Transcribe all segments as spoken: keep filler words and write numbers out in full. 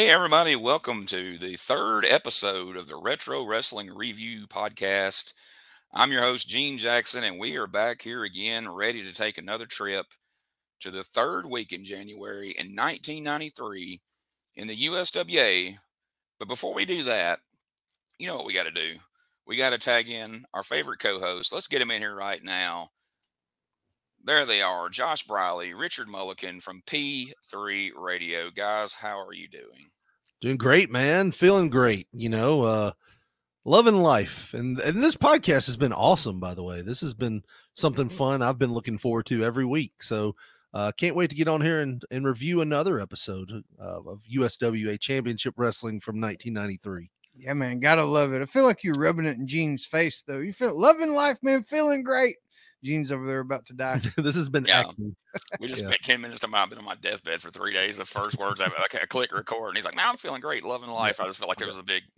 Hey, everybody, welcome to the third episode of the Retro Wrestling Review Podcast. I'm your host, Gene Jackson, and we are back here again, ready to take another trip to the third week in January in nineteen ninety-three in the U S W A. But before we do that, you know what we got to do? We got to tag in our favorite co-host. Let's get him in here right now. There they are, Josh Briley, Richard Mulliken from P three Radio. Guys, how are you doing? Doing great, man. Feeling great. You know, uh, loving life. And, and this podcast has been awesome, by the way. This has been something fun I've been looking forward to every week. So uh, can't wait to get on here and, and review another episode uh, of U S W A Championship Wrestling from nineteen ninety-three. Yeah, man. Gotta love it. I feel like you're rubbing it in Gene's face, though. You feel loving life, man. Feeling great. Gene's over there about to die. This has been Yeah. acting. We just Yeah. spent ten minutes talking about I've been on my deathbed for three days. The first words I, I, I click record, and he's like, "Now I'm feeling great, loving life." I just felt like there was a big,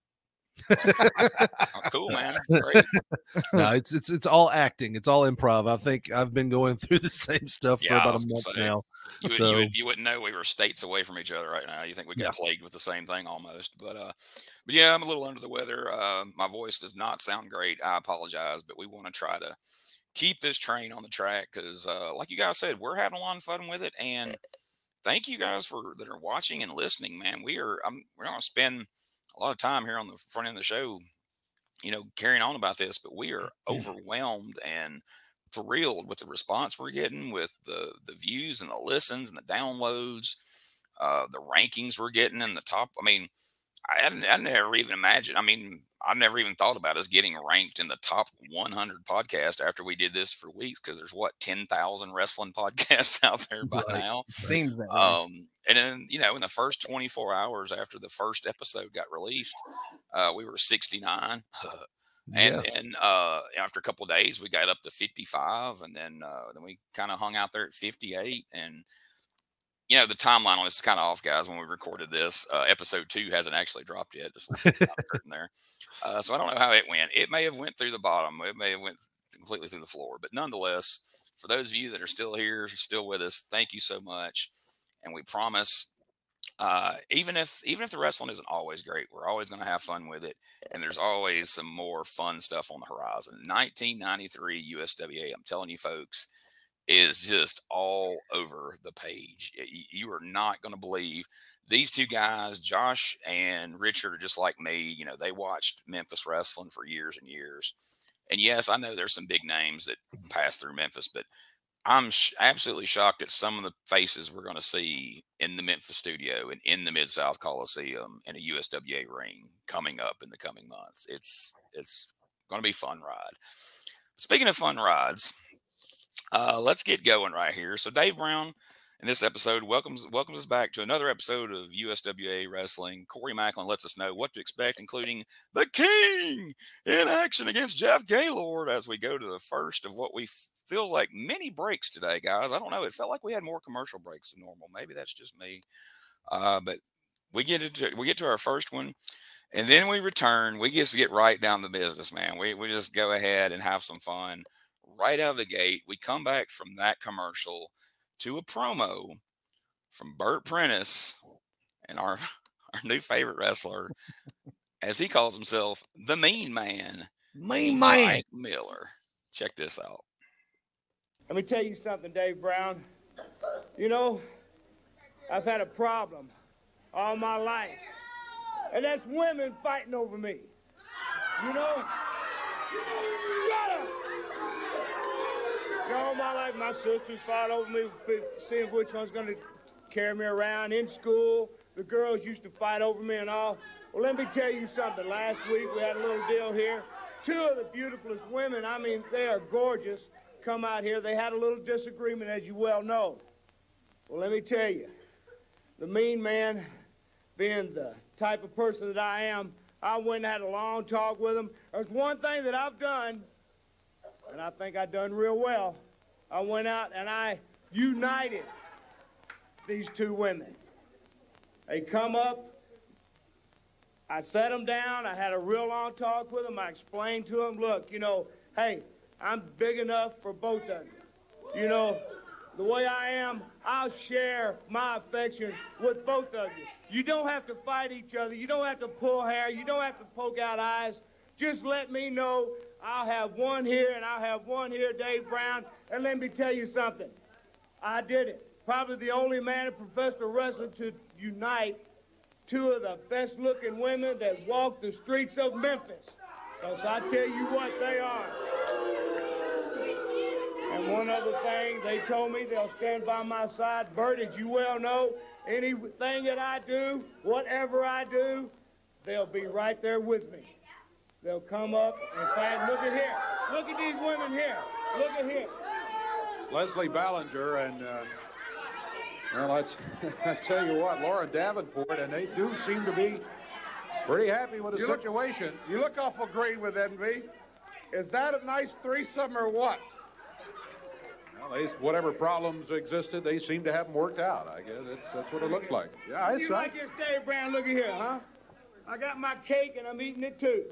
oh, cool, man, great. No, it's it's it's all acting. It's all improv. I think I've been going through the same stuff Yeah, for I about a was gonna month say, now. You, would, So- you, would, you wouldn't know we were states away from each other right now. You think we got Yeah. plagued with the same thing almost, but uh, but yeah, I'm a little under the weather. Uh, my voice does not sound great. I apologize, but we want to try to keep this train on the track because, uh, like you guys said, we're having a lot of fun with it, and thank you guys for that are watching and listening, man. We are I'm, we're going to spend a lot of time here on the front end of the show, you know, carrying on about this, but we are overwhelmed and thrilled with the response we're getting, with the the views and the listens and the downloads, uh, the rankings we're getting in the top. I mean, I, hadn't- I never even imagined. I mean, I never even thought about us getting ranked in the top one hundred podcast after we did this for weeks, because there's what ten thousand wrestling podcasts out there by Right. now. Seems that way. Um, and then, you know, in the first twenty-four hours after the first episode got released, uh, we were sixty-nine. And Yeah. then uh, after a couple of days, we got up to fifty-five, and then uh, then we kind of hung out there at fifty-eight. And you know, the timeline on this is kind of off, guys. When we recorded this, uh, episode two hasn't actually dropped yet. Just in there, uh, so I don't know how it went. It may have went through the bottom. It may have went completely through the floor. But nonetheless, for those of you that are still here, still with us, thank you so much. And we promise, uh, even if even if the wrestling isn't always great, we're always going to have fun with it. And there's always some more fun stuff on the horizon. nineteen ninety-three U S W A, I'm telling you, folks, is just all over the page. You, you are not going to believe these two guys, Josh and Richard, are just like me. You know, they watched Memphis wrestling for years and years. And yes, I know there's some big names that pass through Memphis, but I'm sh- absolutely shocked at some of the faces we're going to see in the Memphis studio and in the Mid-South Coliseum in a U S W A ring coming up in the coming months. It's it's going to be a fun ride. Speaking of fun rides, uh, let's get going right here. So Dave Brown in this episode welcomes welcomes us back to another episode of U S W A Wrestling. Corey Macklin lets us know what to expect, including the King in action against Jeff Gaylord, as we go to the first of what we f- feels like many breaks today, guys. I don't know. It felt like we had more commercial breaks than normal. Maybe that's just me. Uh, but we get into we get to our first one, and then we return. We just get right down the business, man. We we just go ahead and have some fun right out of the gate. We come back from that commercial to a promo from Burt Prentice and our our new favorite wrestler, as he calls himself, the Mean Man, Mean man. Mike Miller. Check this out. Let me tell you something, Dave Brown. You know, I've had a problem all my life, and that's women fighting over me. You know? Shut up! You know, all my life, my sisters fought over me, seeing which one's going to carry me around in school. The girls used to fight over me and all. Well, let me tell you something. Last week, we had a little deal here. Two of the beautifulest women, I mean, they are gorgeous, come out here. They had a little disagreement, as you well know. Well, let me tell you, the Mean Man, being the type of person that I am, I went and had a long talk with him. There's one thing that I've done, and I think I've done real well. I went out and I united these two women. They come up, I sat them down, I had a real long talk with them, I explained to them, look, you know, hey, I'm big enough for both of you. You know, the way I am, I'll share my affections with both of you. You don't have to fight each other. You don't have to pull hair. You don't have to poke out eyes. Just let me know. I'll have one here and I'll have one here, Dave Brown. And let me tell you something. I did it. Probably the only man in professional wrestling to unite two of the best-looking women that walk the streets of Memphis. Because I tell you what, they are. And one other thing, they told me they'll stand by my side. Bert, as you well know, anything that I do, whatever I do, they'll be right there with me. They'll come up. In fact, look at here. Look at these women here. Look at here. Leslie Ballinger and, uh, well, let's, I tell you what, Laura Davenport, and they do seem to be pretty happy with the You look- situation. You look awful green with envy. Is that a nice threesome or what? Well, they, whatever problems existed, they seem to have them worked out. I guess that's, that's what it looks like. Yeah, You like this, Dave Brown? Look at here, huh? I got my cake and I'm eating it too.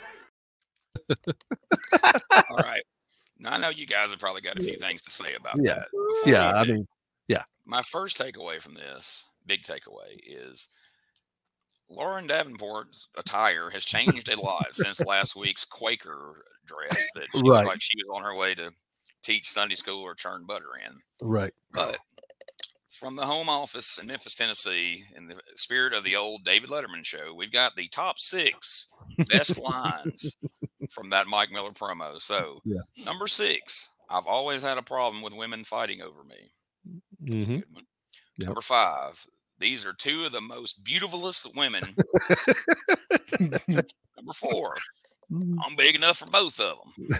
All right. Now, I know you guys have probably got a few things to say about Yeah. that. Before Yeah, we I do, mean, my first takeaway from this, big takeaway, is Lauren Davenport's attire has changed a lot since last week's Quaker dress that she Right. looked like she was on her way to teach Sunday school or churn butter in. right. But from the home office in Memphis, Tennessee, in the spirit of the old David Letterman show, we've got the top six best lines from that Mike Miller promo. So, Yeah. number six, I've always had a problem with women fighting over me. That's a Mhm. good one. Yep. Number five, these are two of the most beautifulest women. Number four, I'm big enough for both of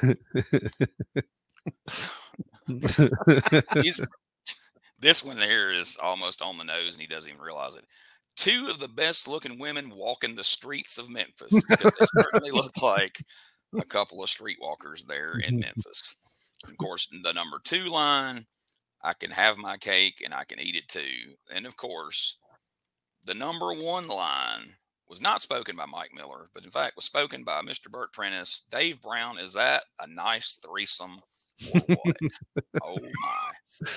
them. He's, this one here is almost on the nose, and he doesn't even realize it. Two of the best looking women walking the streets of Memphis, because they certainly look like a couple of streetwalkers there in Memphis. Of course, the number two line, I can have my cake and I can eat it too. And of course, the number one line was not spoken by Mike Miller, but in fact was spoken by Mister Burt Prentice. Dave Brown, is that a nice threesome or what? Oh my.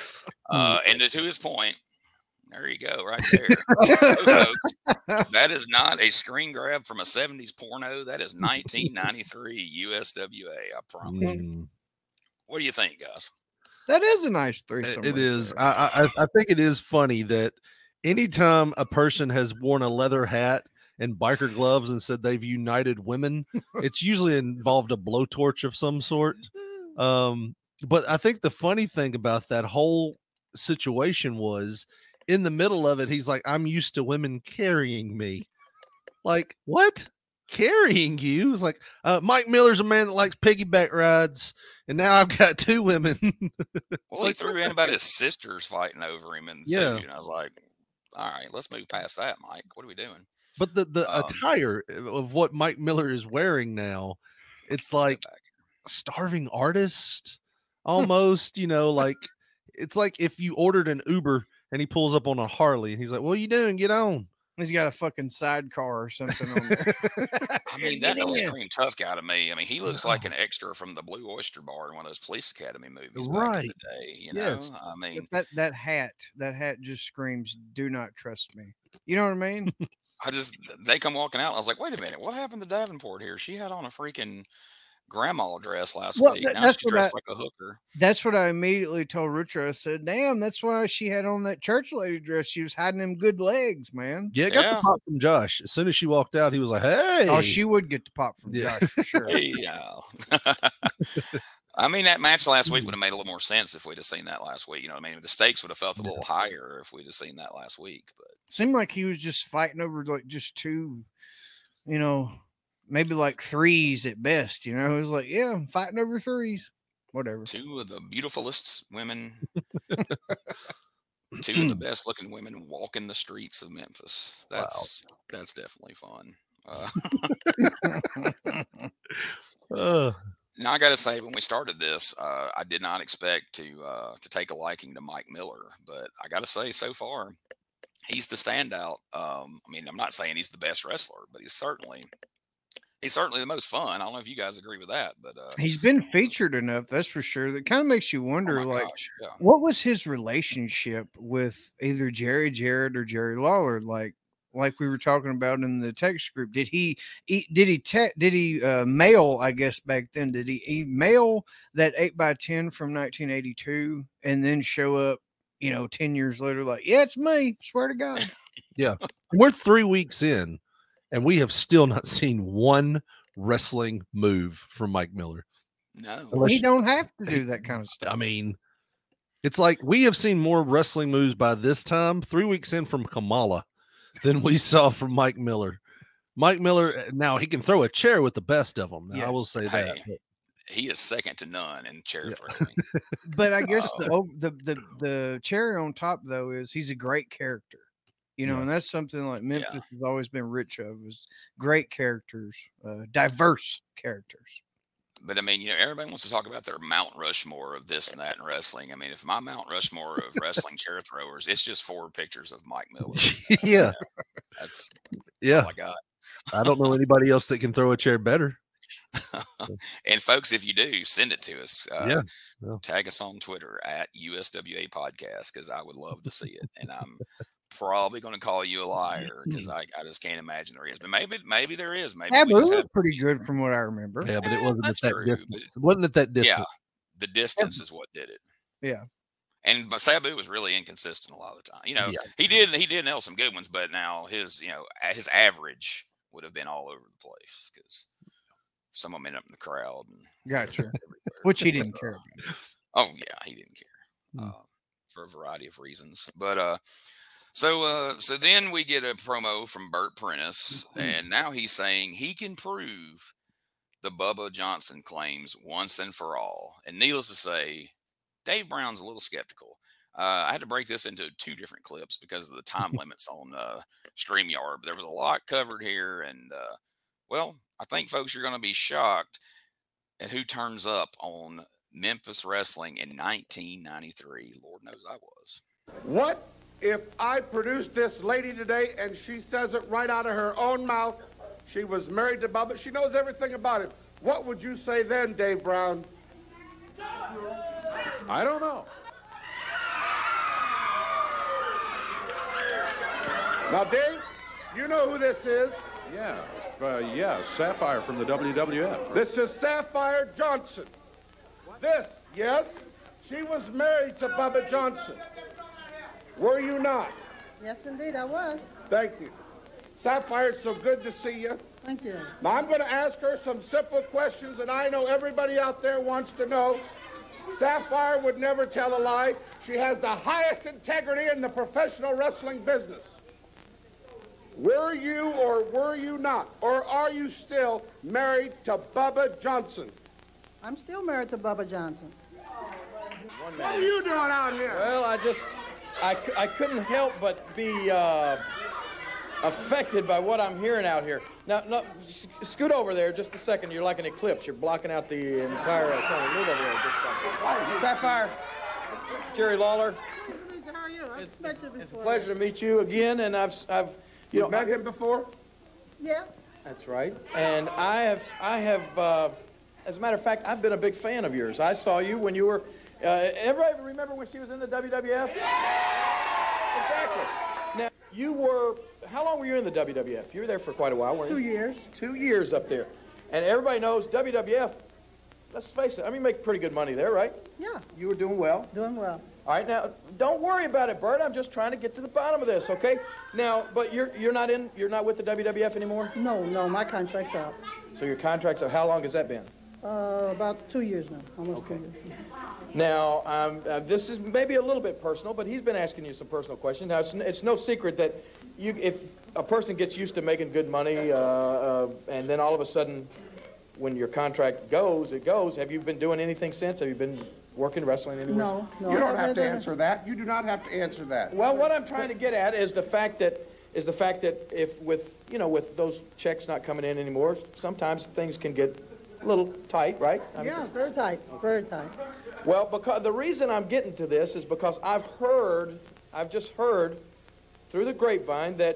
Uh, and to his point, there you go, right there. So, folks, that is not a screen grab from a seventies porno. That is nineteen ninety-three U S W A, I promise. Mm. What do you think, guys? That is a nice threesome. It right is. there. I, I I think it is funny that anytime a person has worn a leather hat and biker gloves and said they've united women, it's usually involved a blowtorch of some sort. Um, but I think the funny thing about that whole situation was in the middle of it, he's like, I'm used to women carrying me. Like, what? Carrying you? It's like, uh, Mike Miller's a man that likes piggyback rides, and now I've got two women. Well, he threw in about his sisters fighting over him, and Yeah. and I was like, "All right, let's move past that, Mike. What are we doing?" But the, the Um, attire of what Mike Miller is wearing now, it's Let's go like back. starving artist almost, you know, like it's like if you ordered an Uber and he pulls up on a Harley and he's like, what are you doing? Get on. He's got a fucking sidecar or something on there. I mean, that Get don't in. scream tough guy to me. I mean, he looks like an extra from the Blue Oyster Bar in one of those Police Academy movies back in Right. the day. You know, Yes. I But mean, that that hat, that hat just screams, "Do not trust me." You know what I mean? I just they come walking out. I was like, wait a minute, what happened to Davenport here? She had on a freaking grandma dress last Well, week. that- Now that's she's what dressed I- like a hooker. That's what I immediately told Richard. I said, "Damn, that's why she had on that church lady dress. She was hiding them good legs, man." Yeah, it got Yeah. the pop from Josh. As soon as she walked out, he was like, hey. Oh, she would get the pop from Yeah. Josh for sure. Yeah. I mean, that match last week would have made a little more sense if we'd have seen that last week. You know what I mean? The stakes would have felt a little higher if we'd have seen that last week. But Seemed like he was just fighting over like just two, you know, maybe like threes at best. You know, he was like, "Yeah, I'm fighting over threes, whatever." two of the beautifulest women, two of the best looking women walking the streets of Memphis. That's that's definitely fun. Uh, Uh, now I got to say, when we started this, uh, I did not expect to uh, to take a liking to Mike Miller, but I got to say, so far, he's the standout. Um, I mean, I'm not saying he's the best wrestler, but he's certainly he's certainly the most fun. I don't know if you guys agree with that, but uh, He's been featured enough, that's for sure. That kind of makes you oh wonder, my like, gosh, yeah. what was his relationship with either Jerry Jarrett or Jerry Lawler? Like, like we were talking about in the text group, did he, he did he te- did he uh, mail? I guess back then, did he, he mail that eight by ten from nineteen eighty-two and then show up, you know, ten years later, like, yeah, it's me. Swear to God. Yeah, we're three weeks in, and we have still not seen one wrestling move from Mike Miller. No, Unless He you- don't have to do that kind of stuff. I mean, it's like we have seen more wrestling moves by this time, three weeks in from Kamala, than we saw from Mike Miller. Mike Miller, now he can throw a chair with the best of them. Now, I Yes. will say that. Hey, he is second to none in chair Yeah. throwing. But I guess Uh, the, ov- the the the cherry on top though is he's a great character, you know, Yeah. and that's something like Memphis has always been rich of, is great characters, uh, diverse characters. But I mean, you know, everybody wants to talk about their Mount Rushmore of this and that in wrestling. I mean, if my Mount Rushmore of wrestling chair throwers, it's just four pictures of Mike Miller. Yeah, That's, that's yeah. all I got. I don't know anybody else that can throw a chair better. And folks, if you do, send it to us. Uh, Yeah, yeah. Tag us on Twitter at U S W A Podcast because I would love to see it. And I'm probably going to call you a liar because I, I just can't imagine there is. But maybe maybe there is. Maybe we Sabu just was have- pretty good from what I remember. Yeah, but it wasn't That's at that true, distance. but- It wasn't at that Yeah, distance. the distance is what did it. Yeah. And but Sabu was really inconsistent a lot of the time. You know, Yeah. he did he did nail some good ones, but now his you know a- his average would have been all over the place because some of them ended up in the crowd. And Gotcha. everywhere. Which he didn't care about. Oh yeah, he didn't care Hmm. uh, for a variety of reasons. But uh, so uh, so then we get a promo from Burt Prentice, and now he's saying he can prove the Bubba Johnson claims once and for all. And needless to say, Dave Brown's a little skeptical. Uh, I had to break this into two different clips because of the time limits on uh, StreamYard. But there was a lot covered here, and uh, well, I think folks are going to be shocked at who turns up on Memphis Wrestling in nineteen ninety-three. Lord knows I was. What if I produced this lady today and she says it right out of her own mouth? She was married to Bubba. She knows everything about it. What would you say then, Dave Brown? I don't know. Now, Dave, you know who this is. Yeah, uh, yeah, Sapphire from the W W F. This is Sapphire Johnson. This, yes, she was married to Bubba Johnson. Were you not? Yes, indeed, I was. Thank you. Sapphire, it's so good to see you. Thank you. Now, I'm going to ask her some simple questions that I know everybody out there wants to know. Sapphire would never tell a lie. She has the highest integrity in the professional wrestling business. Were you or were you not, or are you still married to Bubba Johnson? I'm still married to Bubba Johnson. What are you doing out here? Well, I just, I, c- I couldn't help but be uh, affected by what I'm hearing out here. Now, no, s- scoot over there just a second. You're like an eclipse. You're blocking out the entire uh, center. Move over there just a second. Sapphire, Jerry Lawler, How are you? I It's- met you it's a before. pleasure to meet you again, and I've, I've, you You know, met him before? Yeah. That's right. And I have, I have, uh, as a matter of fact, I've been a big fan of yours. I saw you when you were, uh, everybody remember when she was in the W W F? Exactly. Now, you were, how long were you in the W W F? You were there for quite a while, weren't you? Two years. Two years up there. And everybody knows W W F, let's face it, I mean, you make pretty good money there, right? Yeah. You were doing well. Doing well. All right, now don't worry about it, Bert. I'm just trying to get to the bottom of this, okay? Now, but you're you're not in you're not with the W W F anymore. No, no, my contract's out. So your contract's up. How long has that been? Uh, about two years now. Almost two years. Now, um, uh, this is maybe a little bit personal, but he's been asking you some personal questions. Now, it's, it's no secret that you if a person gets used to making good money, uh, uh, and then all of a sudden, when your contract goes, it goes. Have you been doing anything since? Have you been working wrestling anywhere? No, no. You I don't have to haven't- answer that. You do not have to answer that. Well, what I'm trying to get at is the fact that is the fact that if with you know with those checks not coming in anymore, sometimes things can get a little tight, right? I mean, Yeah, very tight, very tight. well, because the reason I'm getting to this is because I've heard, I've just heard through the grapevine that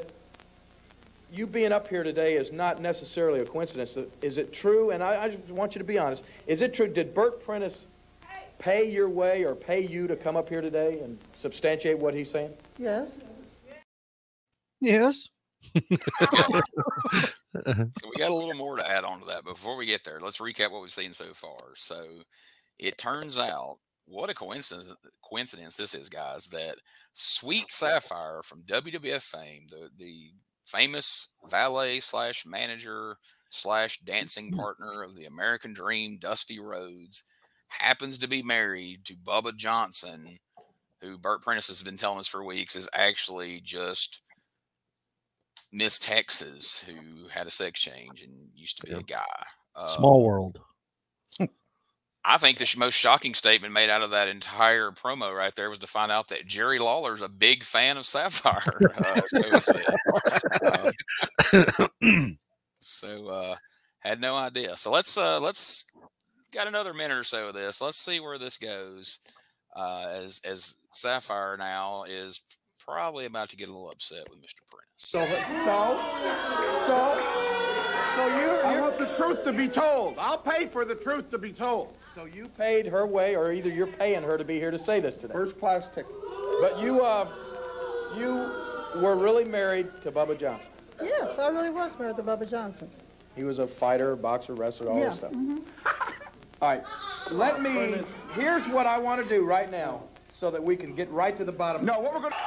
you being up here today is not necessarily a coincidence. Is it true? And I, I just want you to be honest. Is it true? Did Burt Prentice pay your way or pay you to come up here today and substantiate what he's saying? Yes. Yes. So we got a little more to add on to that. But before we get there, let's recap what we've seen so far. So it turns out, what a coincidence coincidence this is, guys, that Sweet Sapphire from W W F fame, the, the famous valet slash manager slash dancing partner of the American Dream, Dusty Rhodes, happens to be married to Bubba Johnson, who Burt Prentice has been telling us for weeks is actually just Miss Texas, who had a sex change and used to be Yeah. a guy. Uh, Small world. I think the sh- most shocking statement made out of that entire promo right there was to find out that Jerry Lawler's a big fan of Sapphire. Uh, so he said. Uh, so uh, had no idea. So let's uh, let's got another minute or so of this. Let's see where this goes. Uh, as as Sapphire now is probably about to get a little upset with Mister Prentice. So, so, so, so you, I want the truth to be told. I'll pay for the truth to be told. So you paid her way, or either you're paying her to be here to say this today. First class ticket. But you, uh, you were really married to Bubba Johnson. Yes, I really was married to Bubba Johnson. He was a fighter, boxer, wrestler, all Yeah. this stuff. mhm. All right, let me, here's what I want to do right now so that we can get right to the bottom. No, what we're going to...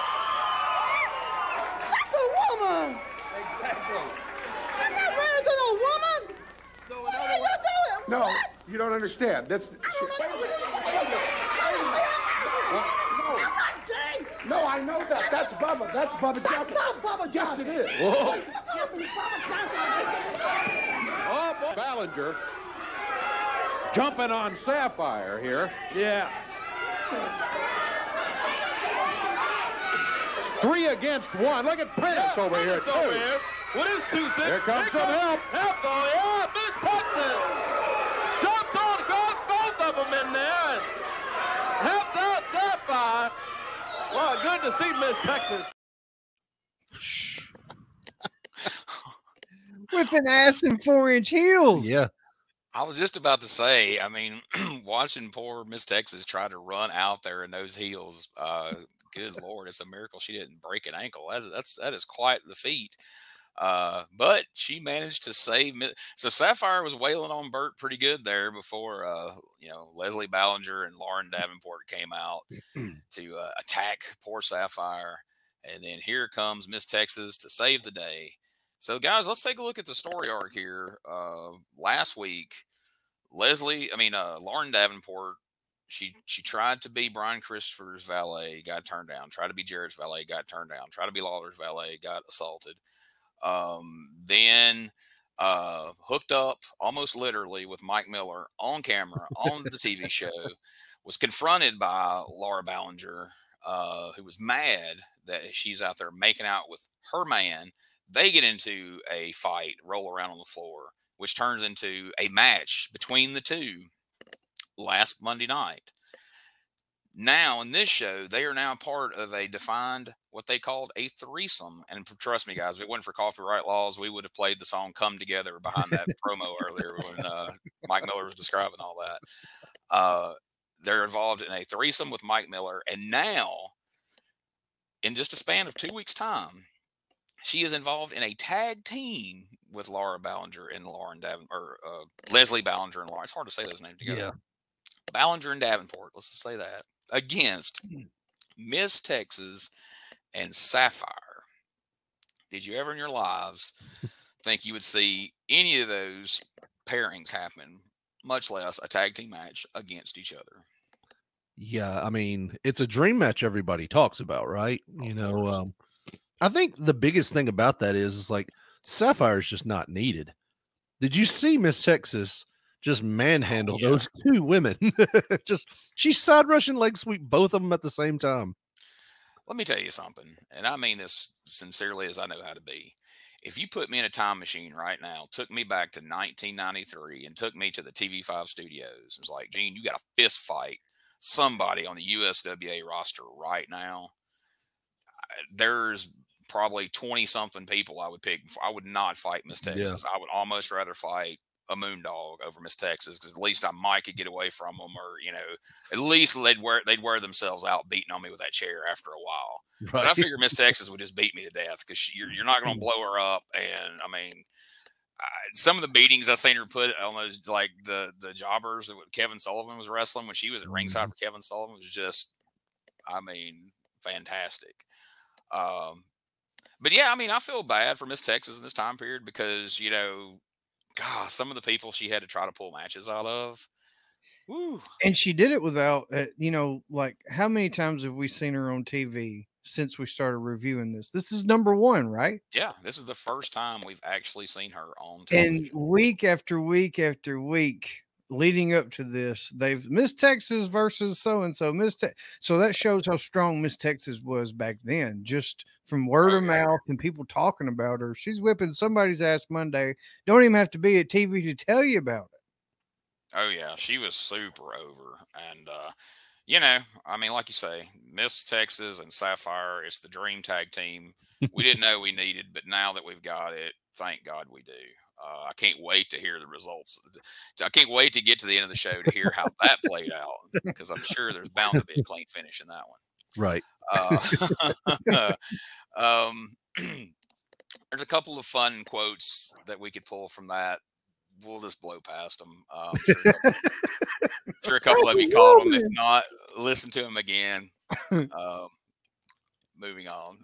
That's a woman! Exactly. I'm not married to no woman! So What are you doing? No, What? you don't understand. That's... I'm not gay! No, I know that. That's Bubba. That's Bubba That's Johnson. not Bubba Yes, Johnson! it is. Whoa. Bubba Johnson! Oh, boy. Ballinger jumping on Sapphire here. Yeah. It's three against one. Look at Prentice over here, too. Over here. What is two six? Here comes some help. Help, though. Yeah, Miss Texas. Jumps on, got both of them in there and helps out Sapphire. Well, good to see Miss Texas. Whipping ass in four-inch heels. Yeah. I was just about to say, I mean, watching poor Miss Texas try to run out there in those heels, uh, good Lord, it's a miracle she didn't break an ankle. That's, that's that is quite the feat. Uh, but she managed to save. So Sapphire was wailing on Burt pretty good there before, uh, you know, Leslie Ballinger and Lauren Davenport came out to uh, attack poor Sapphire. And then here comes Miss Texas to save the day. So, guys, let's take a look at the story arc here. Uh, last week, Leslie, I mean, uh, Lauren Davenport, she she tried to be Brian Christopher's valet, got turned down. Tried to be Jarrett's valet, got turned down. Tried to be Lawler's valet, got assaulted. Um, then uh, hooked up almost literally with Mike Miller on camera on the T V show, was confronted by Laura Ballinger, uh, who was mad that she's out there making out with her man. They get into a fight, roll around on the floor, which turns into a match between the two last Monday night. Now, in this show, they are now part of a defined, what they called a threesome. And trust me, guys, if it wasn't for Coffee Right Laws, we would have played the song Come Together behind that promo earlier when uh, Mike Miller was describing all that. Uh, they're involved in a threesome with Mike Miller. And now, in just a span of two weeks' time, she is involved in a tag team with Laura Ballinger and Lauren Davenport, or uh, Leslie Ballinger and Lauren. It's hard to say those names together. Yeah. Ballinger and Davenport, let's just say that, against Miss Texas and Sapphire. Did you ever in your lives think you would see any of those pairings happen, much less a tag team match against each other? Yeah, I mean, it's a dream match everybody talks about, right? You know, um, I think the biggest thing about that is, is like Sapphire's just not needed. Did you see Miss Texas just manhandle Oh, yeah. those two women? Just she side rushing leg sweep both of them at the same time. Let me tell you something, and I mean this sincerely as I know how to be. If you put me in a time machine right now, took me back to nineteen ninety-three and took me to the T V five studios, it was like, Gene, you got a fist fight somebody on the U S W A roster right now. There's probably twenty something people I would pick. I would not fight Miss Texas. I would almost rather fight a moondog over Miss Texas because at least I might could get away from them, or you know, at least they'd wear they'd wear themselves out beating on me with that chair after a while. Right. But I figured Miss Texas would just beat me to death because you're you're not going to blow her up. And I mean, I, some of the beatings I seen her put on those, like the the jobbers that Kevin Sullivan was wrestling when she was at ringside for Kevin Sullivan, was just, I mean, fantastic. Um, but yeah, I mean, I feel bad for Miss Texas in this time period because, you know, God, some of the people she had to try to pull matches out of. Woo. And she did it without, uh, you know, like how many times have we seen her on T V since we started reviewing this? This is number one, right? Yeah, this is the first time we've actually seen her on And television. week after week after week leading up to this, they've Miss Texas versus so and so, Miss Te- so that shows how strong Miss Texas was back then, just from word Oh, of yeah. mouth and people talking about her. She's whipping somebody's ass Monday. Don't even have to be at T V to tell you about it. Oh yeah, she was super over, and uh, you know, I mean, like you say, Miss Texas and Sapphire, it's the dream tag team. We didn't know we needed, but now that we've got it, thank God we do. Uh, I can't wait to hear the results. I can't wait to get to the end of the show to hear how that played out, because I'm sure there's bound to be a clean finish in that one. Right. Uh, um, there's a couple of fun quotes that we could pull from that. We'll just blow past them. Um, sure, a couple, sure a couple of you caught them. If not, listen to them again. Um, moving on.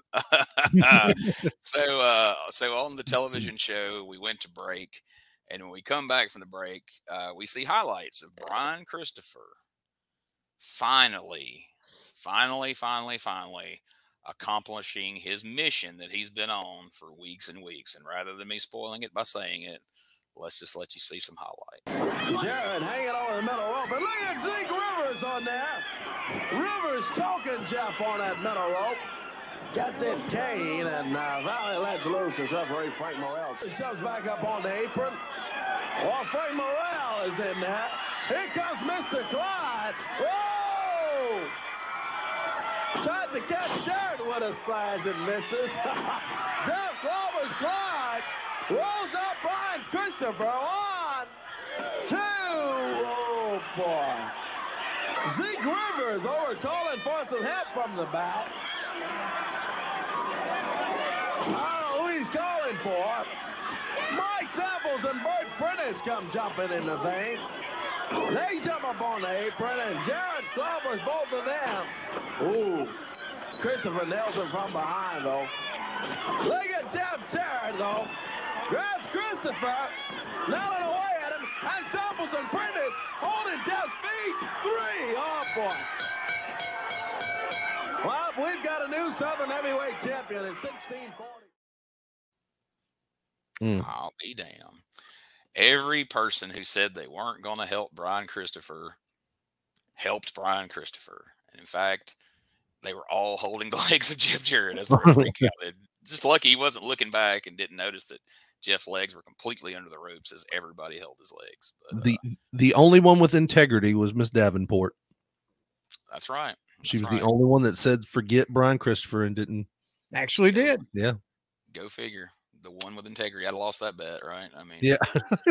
so, uh, so on the television show, we went to break, and when we come back from the break, uh, we see highlights of Brian Christopher finally, finally, finally, finally accomplishing his mission that he's been on for weeks and weeks. And rather than me spoiling it by saying it, let's just let you see some highlights. Jarrett hanging over the middle rope. And look at Zeke Rivers on there. Rivers talking Jeff on that middle rope. Got that cane, and uh, Valley lets loose as referee Frank Morrell just jumps back up on the apron. Well, Frank Morrell is in there. Here comes Mister Clyde. Whoa! Tried to catch Jarrett with a splash and misses. Jeff Clover's Clyde rolls up Brian Christopher. One, two. Oh, boy. Zeke Rivers over calling for some help from the back. I don't know who he's calling for. Mike Samples and Bert Prentice come jumping in the thing. They jump up on the apron, and Jarrett Clovers, both of them. Ooh, Christopher nails him from behind, though. Look at Jeff Jarrett, though. Grabs Christopher, nailing away at him, and Samples and Prentice holding Jeff's feet. Three. Oh, boy. Well, we've got a new Southern Heavyweight champion in sixteen forty. Mm. I'll be damned. Every person who said they weren't going to help Brian Christopher helped Brian Christopher. And in fact, they were all holding the legs of Jeff Jarrett as the referee counted. Just lucky he wasn't looking back and didn't notice that Jeff's legs were completely under the ropes as everybody held his legs. But, The uh, the only one with integrity was Miss Davenport. that's right. She That's was right. the only one that said forget Brian Christopher and didn't. Actually did. Yeah. Go figure. The one with integrity. I'd have lost that bet, right? I mean, Yeah.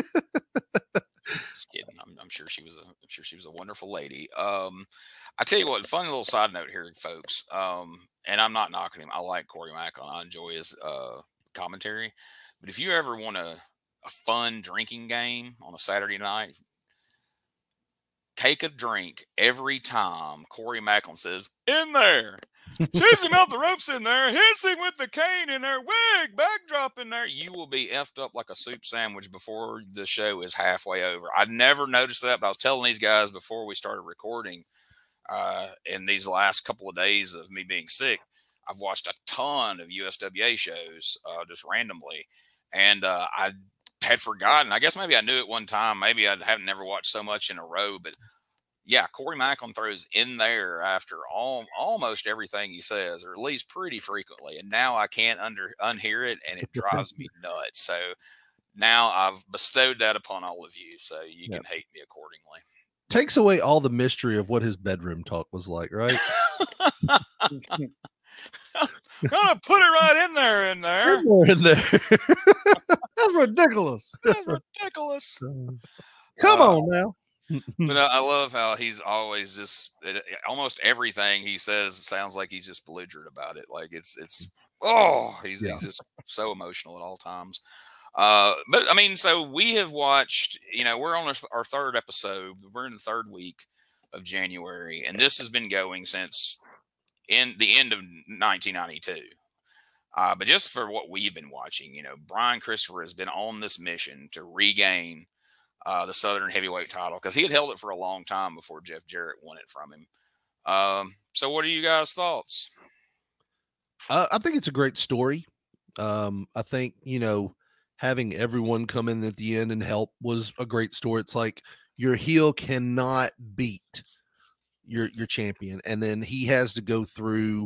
just kidding. I'm, I'm sure she was a. I'm sure she was a wonderful lady. Um, I tell you what. Fun little side note here, folks. Um, and I'm not knocking him. I like Corey Macklin. I enjoy his uh commentary. But if you ever want a a fun drinking game on a Saturday night, take a drink every time Corey Macklin says "in there." Shoots him out the ropes in there, hits him with the cane in there, wig, backdrop in there. You will be effed up like a soup sandwich before the show is halfway over. I never noticed that, but I was telling these guys before we started recording, uh, in these last couple of days of me being sick, I've watched a ton of U S W A shows uh, just randomly, and uh, I had forgotten. I guess maybe I knew it one time. Maybe I haven't never watched so much in a row, but yeah, Corey Macklin throws "in there" after all, almost everything he says, or at least pretty frequently. And now I can't under unhear it, and it drives me nuts. So now I've bestowed that upon all of you, so you Yep. can hate me accordingly. Takes away all the mystery of what his bedroom talk was like, right? Gonna put it right in there, in there. In there. That's ridiculous. That's ridiculous. Come Uh, on now. But I, I love how he's always just it, almost everything he says sounds like he's just belligerent about it. Like it's it's oh he's Yeah. he's just so emotional at all times. Uh, but I mean, so we have watched. You know, we're on our, our third episode. We're in the third week of January, and this has been going since in the end of nineteen ninety-two. Uh, but just for what we've been watching, you know, Brian Christopher has been on this mission to regain uh, the Southern Heavyweight title because he had held it for a long time before Jeff Jarrett won it from him. Um, so, what are you guys' thoughts? Uh, I think it's a great story. Um, I think, you know, having everyone come in at the end and help was a great story. It's like your heel cannot beat your your champion, and then he has to go through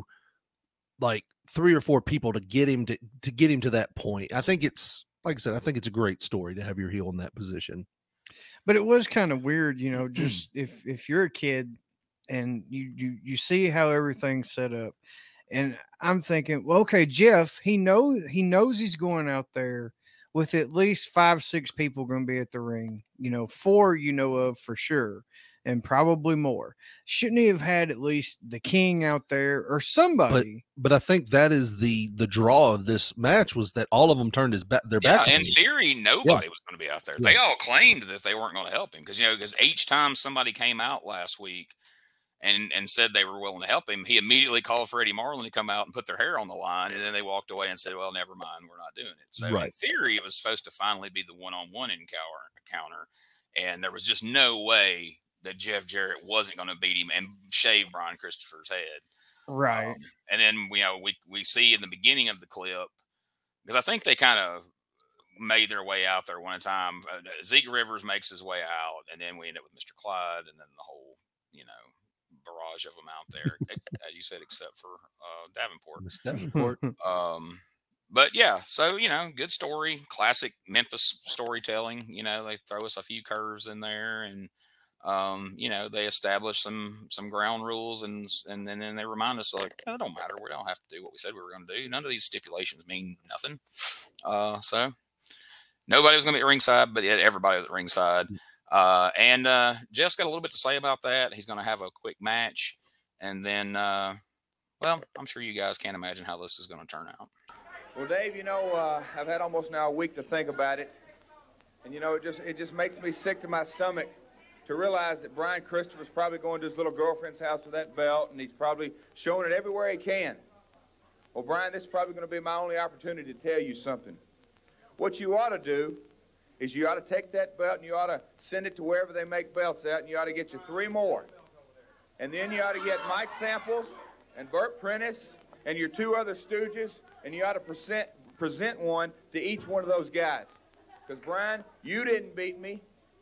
like three or four people to get him to to get him to that point. I think it's like I said, I think it's a great story to have your heel in that position. But it was kind of weird, you know, just if if you're a kid and you you you see how everything's set up, and I'm thinking, well, okay, Jeff, he know he knows he's going out there with at least five, six people going to be at the ring, you know, four you know of for sure, and probably more. Shouldn't he have had at least the King out there or somebody? But I think that is the the draw of this match was that all of them turned his back their Yeah, back. in on him. theory, nobody was going to be out there. Yeah. They all claimed that they weren't going to help him because, you know, because each time somebody came out last week and and said they were willing to help him, he immediately called for Eddie Marlin to come out and put their hair on the line, and then they walked away and said, well, never mind, we're not doing it. So Right. in theory, it was supposed to finally be the one-on-one encounter, encounter, and there was just no way that Jeff Jarrett wasn't going to beat him and shave Brian Christopher's head. Right. Um, and then, you know, we, we see in the beginning of the clip, because I think they kind of made their way out there one time. Uh, Zeke Rivers makes his way out, and then we end up with Mister Clyde, and then the whole, you know, barrage of them out there, as you said, except for uh, Davenport. Miss Davenport. Um, but yeah, so, you know, good story, classic Memphis storytelling. You know, they throw us a few curves in there, and um, you know, they establish some some ground rules, and and then, then they remind us like, oh, it don't matter, we don't have to do what we said we were going to do. None of these stipulations mean nothing. Uh, so nobody was going to be at ringside, but yet everybody was at ringside. Uh, and uh, Jeff's got a little bit to say about that. He's going to have a quick match, and then, uh, well, I'm sure you guys can't imagine how this is going to turn out. Well, Dave, you know, uh, I've had almost now a week to think about it, and you know, it just it just makes me sick to my stomach to realize that Brian Christopher's probably going to his little girlfriend's house with that belt, and he's probably showing it everywhere he can. Well, Brian, this is probably going to be my only opportunity to tell you something. What you ought to do is you ought to take that belt and you ought to send it to wherever they make belts at, and you ought to get you three more. And then you ought to get Mike Samples and Burt Prentice and your two other stooges, and you ought to present, present one to each one of those guys. Because, Brian, you didn't beat me.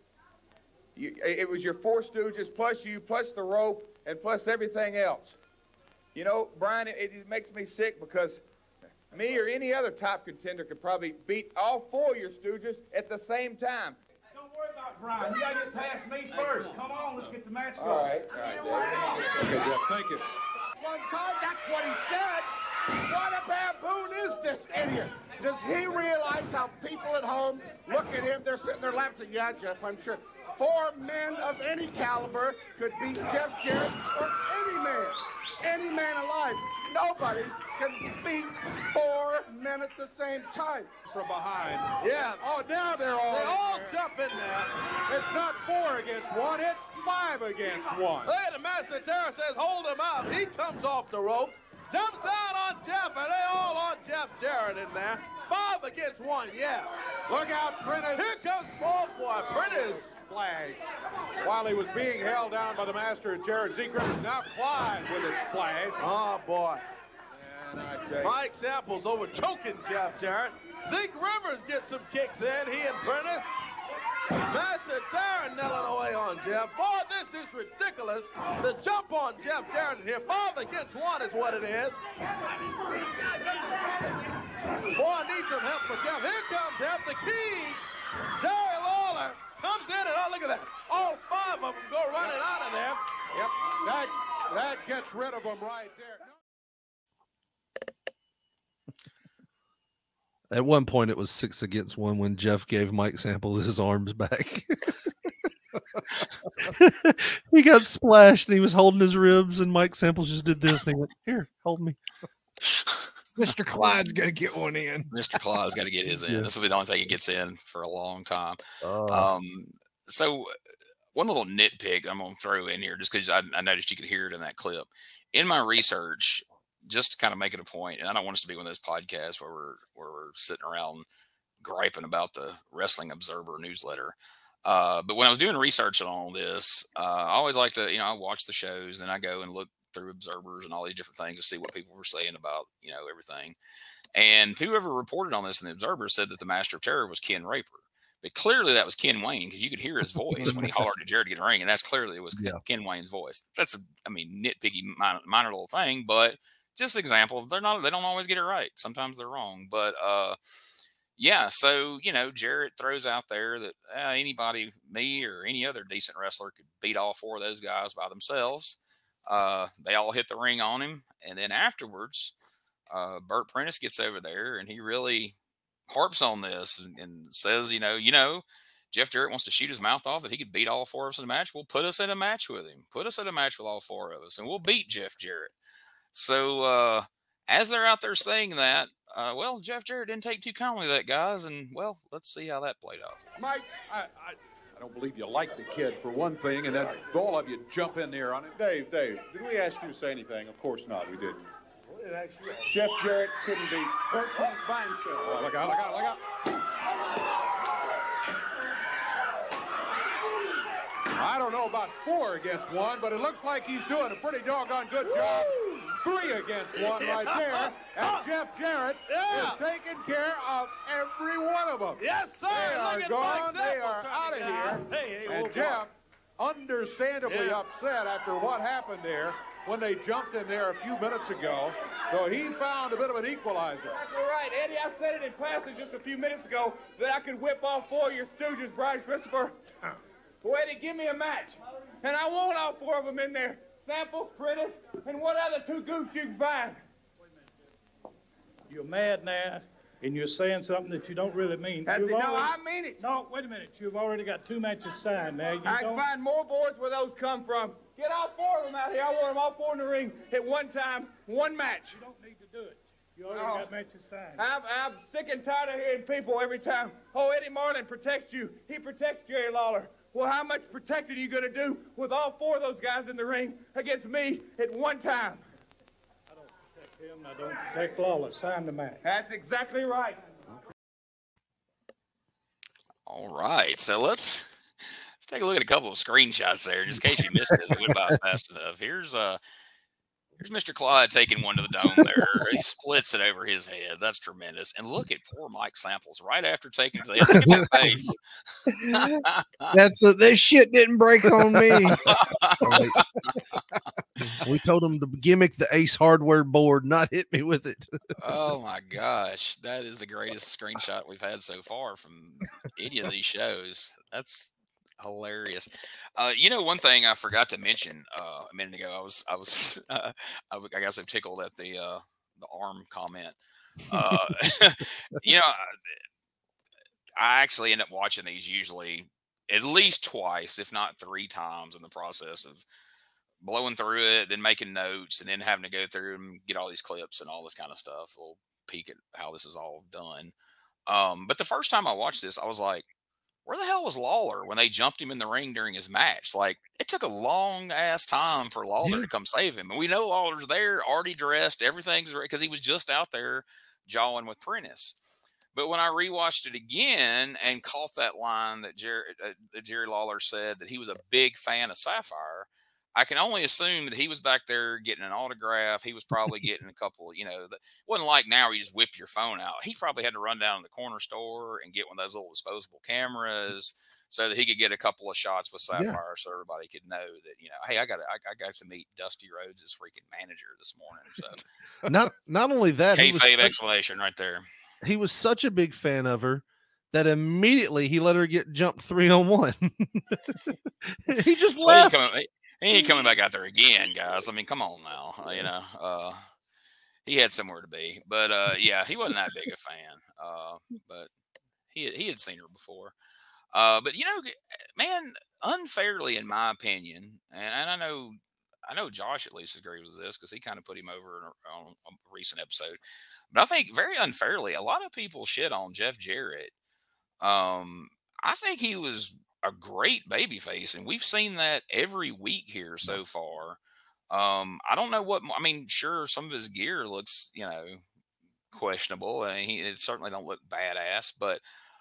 You, it was your four stooges plus you, plus the rope, and plus everything else. You know, Brian, it, it makes me sick because me or any other top contender could probably beat all four of your stooges at the same time. Don't worry about Brian. You got to get past me first. Come on, let's get the match going. All right. All right, Dave. Okay, Jeff, thank you. One time, that's what he said. What a baboon is this idiot? Does he realize how people at home look at him? They're sitting there laughing. Yeah, Jeff, I'm sure. Four men of any caliber could beat Jeff Jarrett or any man. Any man alive. Nobody can beat four men at the same time. From behind. Yeah. Oh, now they're all They in all there. jump in there. It's not four against one, it's five against one. Hey, the Master Terror says hold him out. He comes off the rope, jumps out on Jeff, and they all on Jeff Jarrett in there. Five against one, yeah. Look out, Prentice. Here comes Paul Boy. Prentice. Splash. While he was being held down by the master, Jared Zeke Rivers, now Clyde with a splash. Oh, boy. And I tell you, Mike Samples over choking Jeff Jarrett. Zeke Rivers gets some kicks in, he and Prentice. Master Terror nailing away on Jeff. Boy, this is ridiculous. The jump on Jeff Jarrett in here. Five against one is what it is. Boy, I need some help for Jeff. Here comes help. The King, Jerry Lawler, comes in, and oh, look at that. All five of them go running out of there. Yep, that, that gets rid of him right there. At one point, it was six against one when Jeff gave Mike Sample his arms back. He got splashed and he was holding his ribs, and Mike Samples just did this. And he went, "Here, hold me." Mister Clyde's got to get one in. Mister Clyde's got to get his in. Yeah. This will be the only thing he gets in for a long time. Uh, Um, so one little nitpick I'm going to throw in here, just because I, I noticed you could hear it in that clip. In my research, just to kind of make it a point, and I don't want us to be one of those podcasts where we're where we're sitting around griping about the Wrestling Observer newsletter. Uh, but when I was doing research on all this, uh, I always like to, you know, I watch the shows and I go and look through Observers and all these different things to see what people were saying about, you know, everything. And whoever reported on this in the Observer said that the Master of Terror was Ken Raper. But clearly that was Ken Wayne, because you could hear his voice when he hollered at Jarrett to get a ring, and that's clearly it was Yeah. Ken Wayne's voice. That's a, I mean, nitpicky minor, minor little thing, but just an example. They're not, they don't always get it right. Sometimes they're wrong, but uh, yeah. So you know, Jarrett throws out there that uh, anybody, me or any other decent wrestler, could beat all four of those guys by themselves. Uh, they all hit the ring on him, and then afterwards, uh, Burt Prentice gets over there and he really harps on this and, and says, you know, you know, Jeff Jarrett wants to shoot his mouth off that he could beat all four of us in a match. Well, put us in a match with him. Put us in a match with all four of us, and we'll beat Jeff Jarrett. So uh, as they're out there saying that, uh, well, Jeff Jarrett didn't take too kindly to that, guys, and well, let's see how that played out. Mike, I, I, I don't believe you like the kid for one thing, and then all of you jump in there on it. Dave, Dave, did we ask you to say anything? Of course not, we didn't. Jeff Jarrett couldn't be Burt Prentice by himself. Oh, look out, look out, look out. I don't know about four against one, but it looks like he's doing a pretty doggone good job. Three against one right there, and Jeff Jarrett Yeah. is taking care of every one of them. Yes, sir. They are Look at gone, Mike they Sample are trying out to of get here, out. Hey, hey, and old boy. Jeff, understandably Yeah. upset after what happened there when they jumped in there a few minutes ago, so he found a bit of an equalizer. Exactly right, Eddie. I said it in classes just a few minutes ago that I could whip all four of your stooges, Brian Christopher. Well, Eddie, give me a match. And I want all four of them in there. Sample, Prentice, and what other two goofs you can find. You're mad now, and you're saying something that you don't really mean. That's You've it. No, already- I mean it. No, wait a minute. You've already got two matches signed now. You I don't... can find more boards where those come from. Get all four of them out here. I want them all four in the ring at one time, one match. You don't need to do it. You already No. got matches signed. I'm, I'm sick and tired of hearing people every time, oh, Eddie Marlin protects you. He protects Jerry Lawler. Well, how much protecting are you going to do with all four of those guys in the ring against me at one time? I don't protect him. I don't protect Lawless. Sign the match. That's exactly right. All right, so let's let's take a look at a couple of screenshots there, just in case you missed this. It went by fast enough. Here's uh here's Mister Clyde taking one to the dome there. He splits it over his head. That's tremendous. And look at poor Mike Samples right after taking it to the head. Look at that face. That's a, this shit didn't break on me. Right. We told him to gimmick the Ace Hardware board, not hit me with it. Oh my gosh, that is the greatest screenshot we've had so far from any of these shows. That's hilarious. Uh, you know, one thing I forgot to mention uh, a minute ago, I was, I was, uh, I, w- I guess I'm tickled at the uh, the arm comment. Uh, you know, I, I actually end up watching these usually at least twice, if not three times, in the process of blowing through it, then making notes, and then having to go through and get all these clips and all this kind of stuff. A little peek at how this is all done. Um, but the first time I watched this, I was like, where the hell was Lawler when they jumped him in the ring during his match? Like, it took a long ass time for Lawler to come save him. And we know Lawler's there, already dressed, everything's right, because he was just out there jawing with Prentice. But when I rewatched it again and caught that line that Jerry, uh, that Jerry Lawler said that he was a big fan of Sapphire, I can only assume that he was back there getting an autograph. He was probably getting a couple, you know, that wasn't like now where you just whip your phone out. He probably had to run down to the corner store and get one of those little disposable cameras so that he could get a couple of shots with Sapphire, yeah. So everybody could know that, you know, hey, I got to, I, I got to meet Dusty Rhodes' freaking manager this morning. So not not only that, kayfabe explanation right there. He was such a big fan of her that immediately he let her get jumped three on one. He just left. Well, he, coming, he ain't coming back out there again, guys. I mean, come on now, you know. Uh, he had somewhere to be. But uh, yeah, he wasn't that big a fan. Uh, but he he had seen her before. Uh, but you know, man, unfairly, in my opinion, and, and I know, I know Josh at least agrees with this because he kind of put him over on a recent episode. But I think very unfairly, a lot of people shit on Jeff Jarrett. Um, I think he was a great babyface, and we've seen that every week here so far. Um, I don't know what I mean. Sure, some of his gear looks, you know, questionable, and he it certainly don't look badass, but.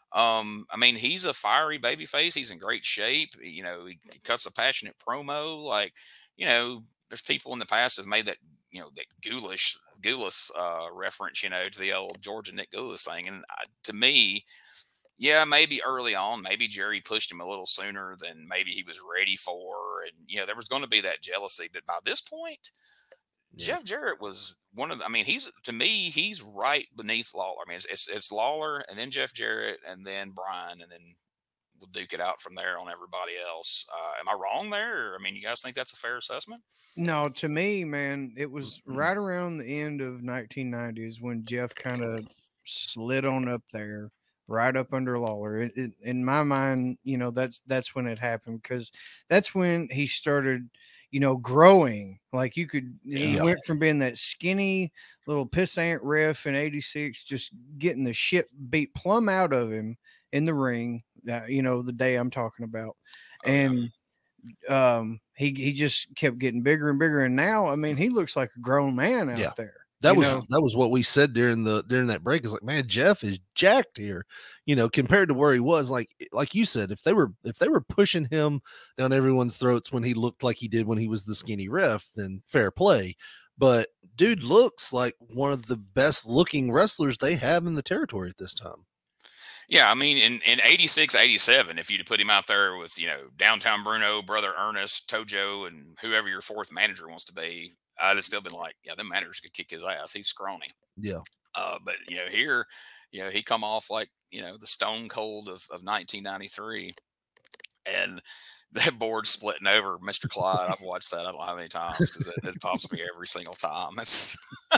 Um, I mean, he's a fiery baby face. He's in great shape. You know, he, he cuts a passionate promo. Like, you know, there's people in the past have made that, you know, that ghoulish, ghoulish uh, reference, you know, to the old Georgia Nick Goulas thing. And uh, to me, yeah, maybe early on, maybe Jerry pushed him a little sooner than maybe he was ready for. And, you know, there was going to be that jealousy. But by this point, yeah. Jeff Jarrett was one of the, I mean, he's, to me, he's right beneath Lawler. I mean, it's, it's, it's Lawler and then Jeff Jarrett and then Brian, and then we'll duke it out from there on everybody else. Uh, am I wrong there? Or, I mean, you guys think that's a fair assessment? No, to me, man, it was right around the end of nineteen nineties when Jeff kind of slid on up there, right up under Lawler. It, it, in my mind, you know, that's, that's when it happened, because that's when he started, you know, growing. Like you could, he yeah. went from being that skinny little pissant ref in eighty-six, just getting the shit beat plumb out of him in the ring, uh, you know, the day I'm talking about. Oh, and yeah. um, he, he just kept getting bigger and bigger. And now, I mean, he looks like a grown man out yeah. there. That was know? that was what we said during the during that break. Is like, man, Jeff is jacked here, you know, compared to where he was. Like like you said, if they were if they were pushing him down everyone's throats when he looked like he did when he was the skinny ref, then fair play. But dude looks like one of the best looking wrestlers they have in the territory at this time. Yeah, I mean, in, in eighty-six, eighty-seven, if you'd put him out there with, you know, Downtown Bruno, Brother Ernest, Tojo, and whoever your fourth manager wants to be, I'd have still been like, yeah, them managers could kick his ass. He's scrawny. Yeah. Uh, but, you know, here, you know, he come off like, you know, the Stone Cold of, of nineteen ninety-three. And that board splitting over Mister Clyde, I've watched that I don't know how many times because it, it pops me every single time. It's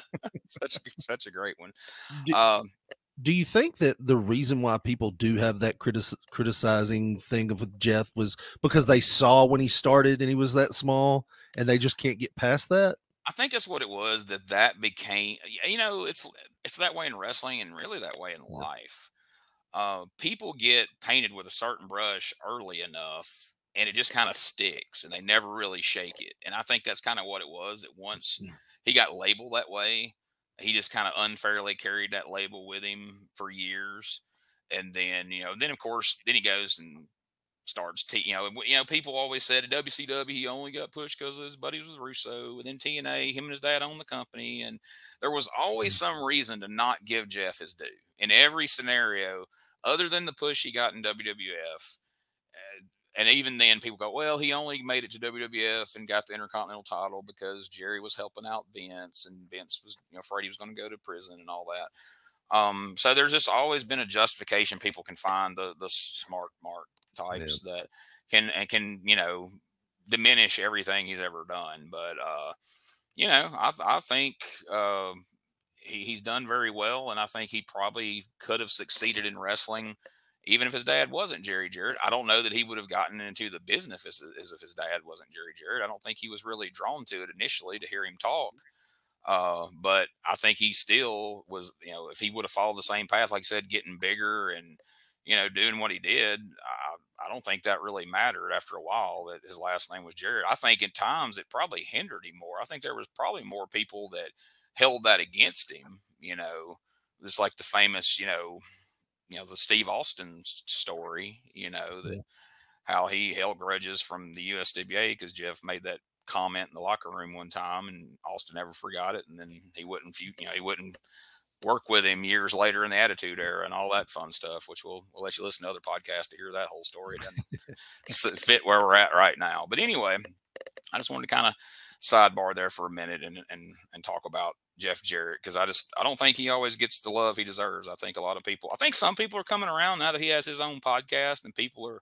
such, a, such a great one. Do, um, do you think that the reason why people do have that critic, criticizing thing of Jeff was because they saw when he started and he was that small and they just can't get past that? I think that's what it was, that that became, you know, it's it's that way in wrestling and really that way in yeah. life. Uh, people get painted with a certain brush early enough and it just kind of sticks and they never really shake it. And I think that's kind of what it was, that once yeah. he got labeled that way, he just kind of unfairly carried that label with him for years. And then, you know, then of course, then he goes and starts, t- you know, you know, people always said at W C W, he only got pushed because of his buddies with Russo, and then T N A, him and his dad owned the company. And there was always some reason to not give Jeff his due in every scenario, other than the push he got in W W F. Uh, and even then people go, well, he only made it to W W F and got the Intercontinental title because Jerry was helping out Vince, and Vince was, you know, afraid he was going to go to prison and all that. Um, so there's just always been a justification people can find, the, the smart mark types yeah. that can and can you know diminish everything he's ever done. But uh you know I, I think uh, he, he's done very well, and I think he probably could have succeeded in wrestling even if his dad wasn't Jerry Jarrett. I don't know that he would have gotten into the business as, as if his dad wasn't Jerry Jarrett. I don't think he was really drawn to it initially to hear him talk. Uh, but I think he still was, you know, if he would have followed the same path, like I said, getting bigger and, you know, doing what he did, I, I don't think that really mattered after a while that his last name was Jarrett. I think at times it probably hindered him more. I think there was probably more people that held that against him, you know, just like the famous, you know, you know, the Steve Austin story, you know, that yeah. how he held grudges from the U S W A because Jeff made that comment in the locker room one time and Austin never forgot it. And then he wouldn't, you know, he wouldn't work with him years later in the Attitude Era and all that fun stuff, which we'll, we'll let you listen to other podcasts to hear that whole story. It doesn't fit where we're at right now. But anyway, I just wanted to kind of sidebar there for a minute and, and, and talk about Jeff Jarrett, because I just, I don't think he always gets the love he deserves. I think a lot of people, I think some people are coming around now that he has his own podcast and people are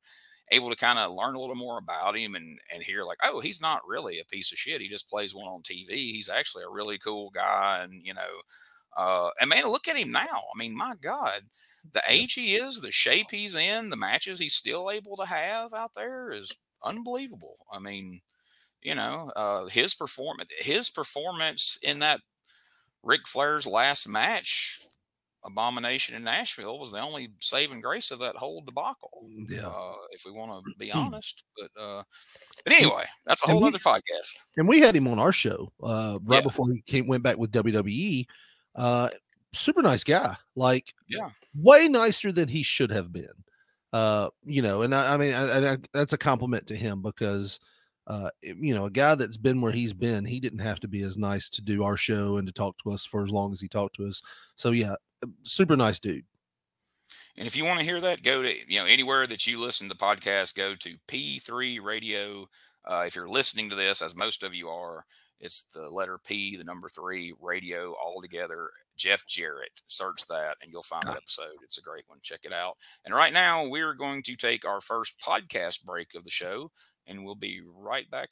able to kind of learn a little more about him and and hear like, oh, he's not really a piece of shit. He just plays one on T V. He's actually a really cool guy, and you know. Uh, and man, look at him now. I mean, my God, the age he is, the shape he's in, the matches he's still able to have out there is unbelievable. I mean, you know, uh, his performance, his performance in that Ric Flair's last match, Abomination in Nashville, was the only saving grace of that whole debacle. Yeah, uh, if we want to be honest. But, uh, but anyway, that's a whole other podcast. And we had him on our show uh, right Yeah. before he came, went back with W W E. Uh, super nice guy, like Yeah. way nicer than he should have been. Uh, you know, and I, I mean, I, I, that's a compliment to him because, uh, you know, a guy that's been where he's been, he didn't have to be as nice to do our show and to talk to us for as long as he talked to us. So yeah, super nice dude. And if you want to hear that, go to, you know, anywhere that you listen to podcasts, go to P three Radio. Uh, if you're listening to this, as most of you are, it's the letter P, the number three, radio, all together. Jeff Jarrett. Search that, and you'll find that episode. It's a great one. Check it out. And right now, we're going to take our first podcast break of the show, and we'll be right back.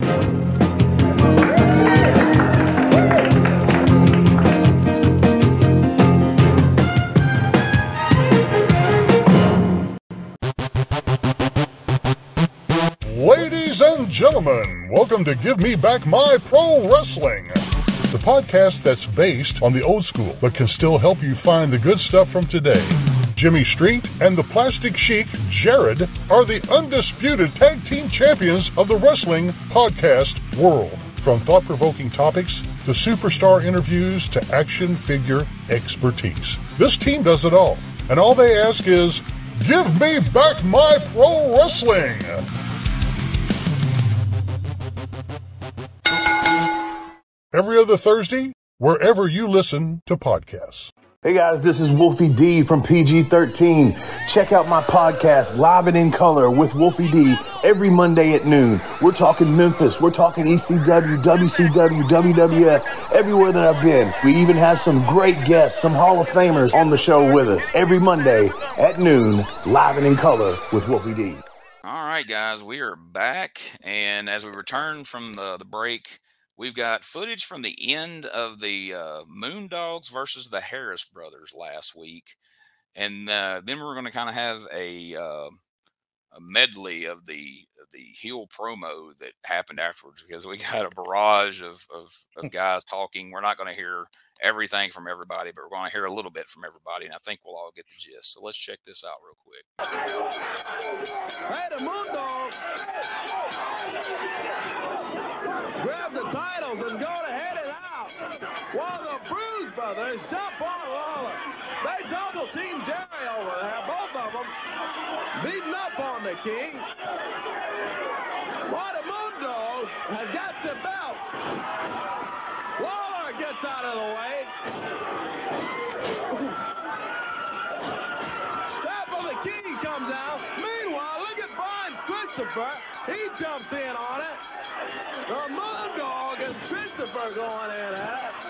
Ladies and gentlemen, welcome to Give Me Back My Pro Wrestling, the podcast that's based on the old school but can still help you find the good stuff from today. Jimmy Street and the Plastic Sheik, Jared, are the undisputed tag team champions of the wrestling podcast world. From thought-provoking topics to superstar interviews to action figure expertise. This team does it all, and all they ask is, give me back my pro wrestling! Every other Thursday, wherever you listen to podcasts. Hey guys, this is Wolfie D from P G thirteen. Check out my podcast, Live and in Color with Wolfie D, every Monday at noon. We're talking Memphis, we're talking E C W, W C W, W W F, everywhere that I've been. We even have some great guests, some Hall of Famers on the show with us. Every Monday at noon, Live and in Color with Wolfie D. All right, guys, we are back. And as we return from the, the break, we've got footage from the end of the uh, Moondogs versus the Harris Brothers last week. And uh, then we're going to kind of have a, uh, a medley of the of the heel promo that happened afterwards, because we got a barrage of, of, of guys talking. We're not going to hear everything from everybody, but we're going to hear a little bit from everybody, and I think we'll all get the gist. So let's check this out real quick. Hey, the Moondogs grab the titles and go to head it out, while the Bruise Brothers jump on Lawler. They double team Jerry over there, both of them beating up on the King. While the Moondogs have got the belts. Lawler gets out of the way. Strap of the King comes down. Meanwhile, look at Brian Christopher. He jumps in on it. The Moondog and Christopher going in at it.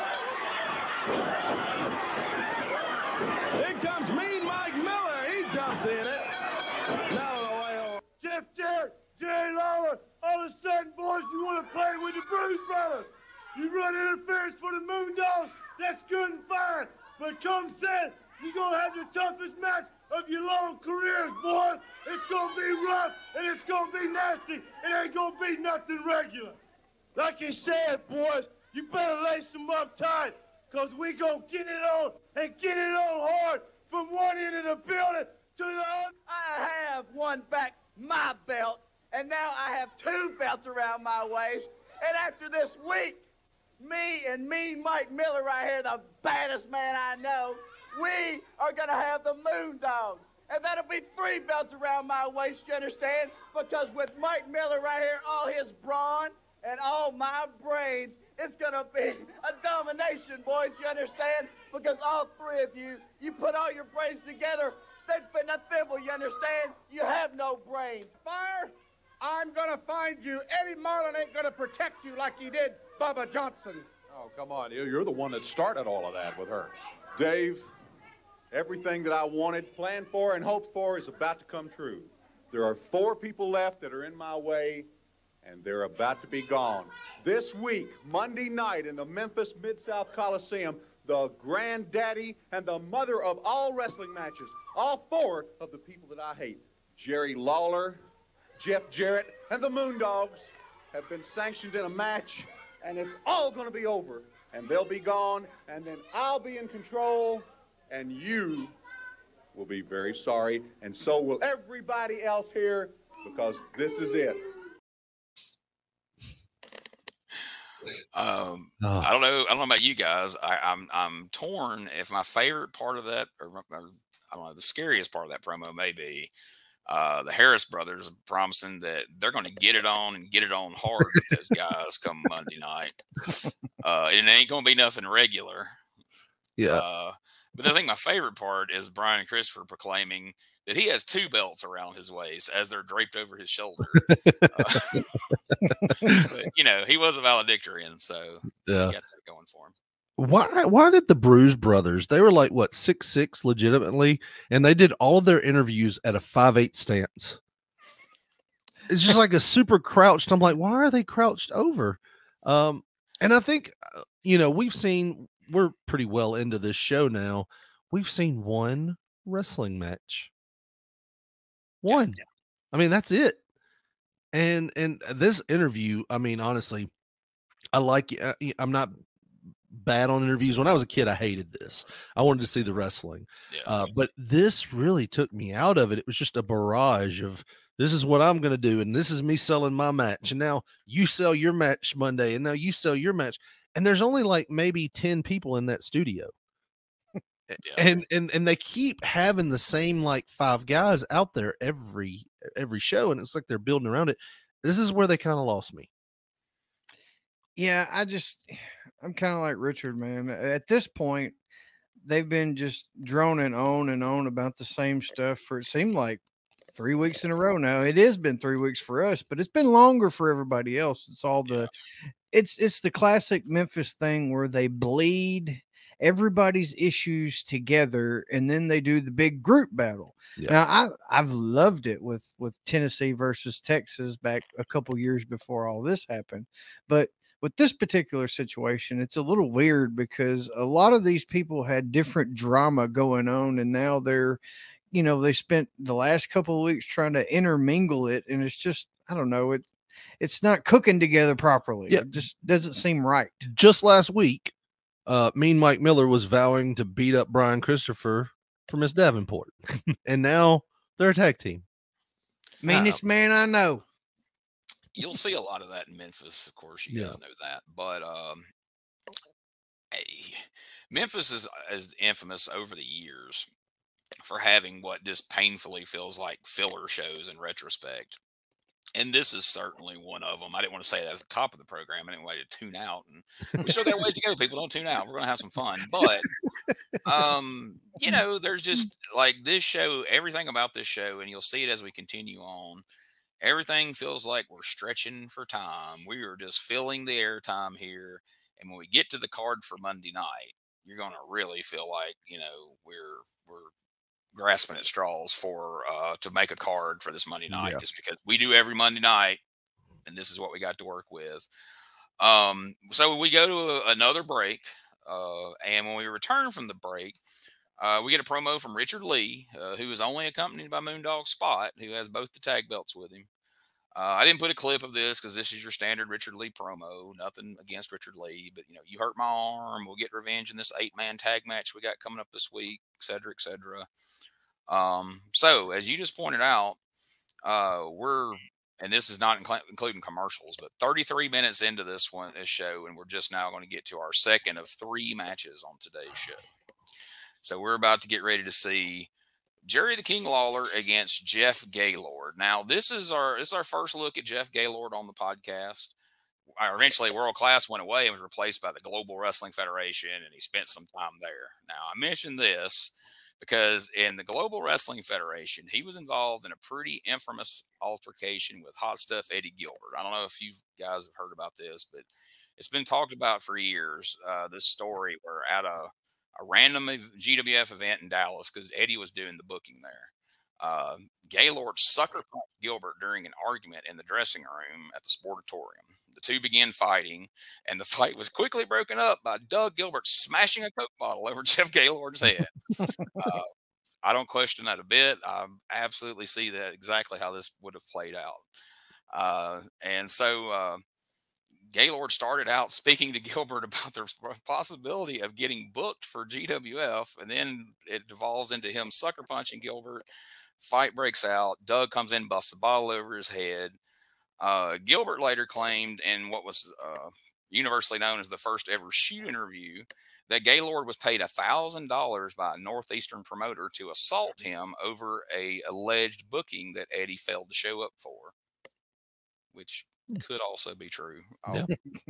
Here comes Mean Mike Miller. He jumps in it. Now the way over. Jeff Jarrett, Jerry Lawler, all of a sudden, boys, you want to play with the Bruise Brothers. You run interference for the Moondogs, that's good and fine. But come said, you're going to have the toughest match of your long careers, boys. It's going to be rough, and it's going to be nasty. It ain't going to be nothing regular. Like you said, boys, you better lace them up tight, because we going to get it on and get it on hard from one end of the building to the other. I have won back my belt, and now I have two belts around my waist. And after this week, me and Mean Mike Miller right here, the baddest man I know, we are going to have the Moondogs. And that'll be three belts around my waist, you understand? Because with Mike Miller right here, all his brawn and all my brains, it's going to be a domination, boys, you understand? Because all three of you, you put all your brains together, they'd fit in a thimble, you understand? You have no brains. Fire, I'm gonna find you. Eddie Marlin ain't gonna protect you like he did Bubba Johnson. Oh, come on. You- You're the one that started all of that with her. Dave, everything that I wanted, planned for, and hoped for is about to come true. There are four people left that are in my way, and they're about to be gone. This week, Monday night in the Memphis Mid-South Coliseum, the granddaddy and the mother of all wrestling matches, all four of the people that I hate, Jerry Lawler, Jeff Jarrett, and the Moondogs, have been sanctioned in a match, and it's all going to be over, and they'll be gone, and then I'll be in control, and you will be very sorry, and so will everybody else here, because this is it. Um, Oh. I don't know. I don't know about you guys. I, I'm I'm torn. If my favorite part of that, or, or I don't know, the scariest part of that promo may be uh, the Harris brothers promising that they're going to get it on and get it on hard with those guys come Monday night. Uh, and it ain't going to be nothing regular. Yeah. Uh, but I think my favorite part is Brian Christopher proclaiming that he has two belts around his waist as they're draped over his shoulder. uh, but, you know, he was a valedictorian, so Yeah. he's got that going for him. Why why did the Bruise brothers, they were like what, six six legitimately, and they did all of their interviews at a five eight stance. It's just like a super crouched. I'm like, why are they crouched over? Um, and I think uh, you know, we've seen, we're pretty well into this show now. We've seen one wrestling match. One. I mean, that's it. And and this interview, I mean, honestly, I like uh, I'm not bad on interviews. When I was a kid, I hated this. I wanted to see the wrestling. Yeah. Uh, but this really took me out of it. It was just a barrage of, this is what I'm going to do, and this is me selling my match. And now you sell your match Monday, and now you sell your match. And there's only like maybe ten people in that studio. Yeah. And and and they keep having the same like five guys out there every every show, and it's like they're building around it. This is where they kind of lost me. Yeah, I just, I'm kind of like Richard, man. At this point, they've been just droning on and on about the same stuff for, it seemed like, three weeks in a row now. It has been three weeks for us, but it's been longer for everybody else. It's all the, it's it's the classic Memphis thing where they bleed everybody's issues together, and then they do the big group battle. Yeah. Now, I I've loved it with with Tennessee versus Texas back a couple years before all this happened, but with this particular situation, it's a little weird because a lot of these people had different drama going on, and now they're, you know, they spent the last couple of weeks trying to intermingle it, and it's just, I don't know, it it's not cooking together properly. Yeah. It just doesn't seem right. Just last week, uh, Mean Mike Miller was vowing to beat up Brian Christopher for Miss Davenport, and now they're a tag team. Meanest man I know. You'll see a lot of that in Memphis, of course. You Yeah. guys know that. But um, hey, Memphis is, is infamous over the years for having what just painfully feels like filler shows in retrospect. And this is certainly one of them. I didn't want to say that at the top of the program. I didn't want you to tune out. And we still got ways to go. People, don't tune out. We're going to have some fun. But, um, you know, there's just like this show, everything about this show, and you'll see it as we continue on. Everything feels like we're stretching for time. We are just filling the airtime here. And when we get to the card for Monday night, you're going to really feel like, you know, we're, we're, grasping at straws for uh to make a card for this Monday night, Yeah. just because we do every Monday night, and this is what we got to work with. Um, so we go to a, another break, uh, and when we return from the break, uh, we get a promo from Richard Lee, uh, who is only accompanied by Moondog Spot, who has both the tag belts with him. Uh, I didn't put a clip of this because this is your standard Richard Lee promo. Nothing against Richard Lee, but you know, you hurt my arm. We'll get revenge in this eight-man tag match we got coming up this week, et cetera, et cetera. Um, so as you just pointed out, uh, we're, and this is not incl- including commercials, but thirty-three minutes into this one, this show, and we're just now going to get to our second of three matches on today's show. So we're about to get ready to see Jerry the King Lawler against Jeff Gaylord. Now, this is our this is our first look at Jeff Gaylord on the podcast. Uh, eventually, World Class went away and was replaced by the Global Wrestling Federation, and he spent some time there. Now, I mentioned this because in the Global Wrestling Federation, he was involved in a pretty infamous altercation with Hot Stuff Eddie Gilbert. I don't know if you guys have heard about this, but it's been talked about for years, uh, this story where at a a random G W F event in Dallas, because Eddie was doing the booking there. Uh, Gaylord sucker punched Gilbert during an argument in the dressing room at the Sportatorium. The two began fighting, and the fight was quickly broken up by Doug Gilbert smashing a Coke bottle over Jeff Gaylord's head. uh, I don't question that a bit. I absolutely see that exactly how this would have played out. Uh, and so uh, Gaylord started out speaking to Gilbert about the possibility of getting booked for G W F, and then it devolves into him sucker punching Gilbert. Fight breaks out. Doug comes in, busts a bottle over his head. Uh, Gilbert later claimed in what was uh, universally known as the first ever shoot interview that Gaylord was paid one thousand dollars by a Northeastern promoter to assault him over a alleged booking that Eddie failed to show up for, which could also be true. Yeah.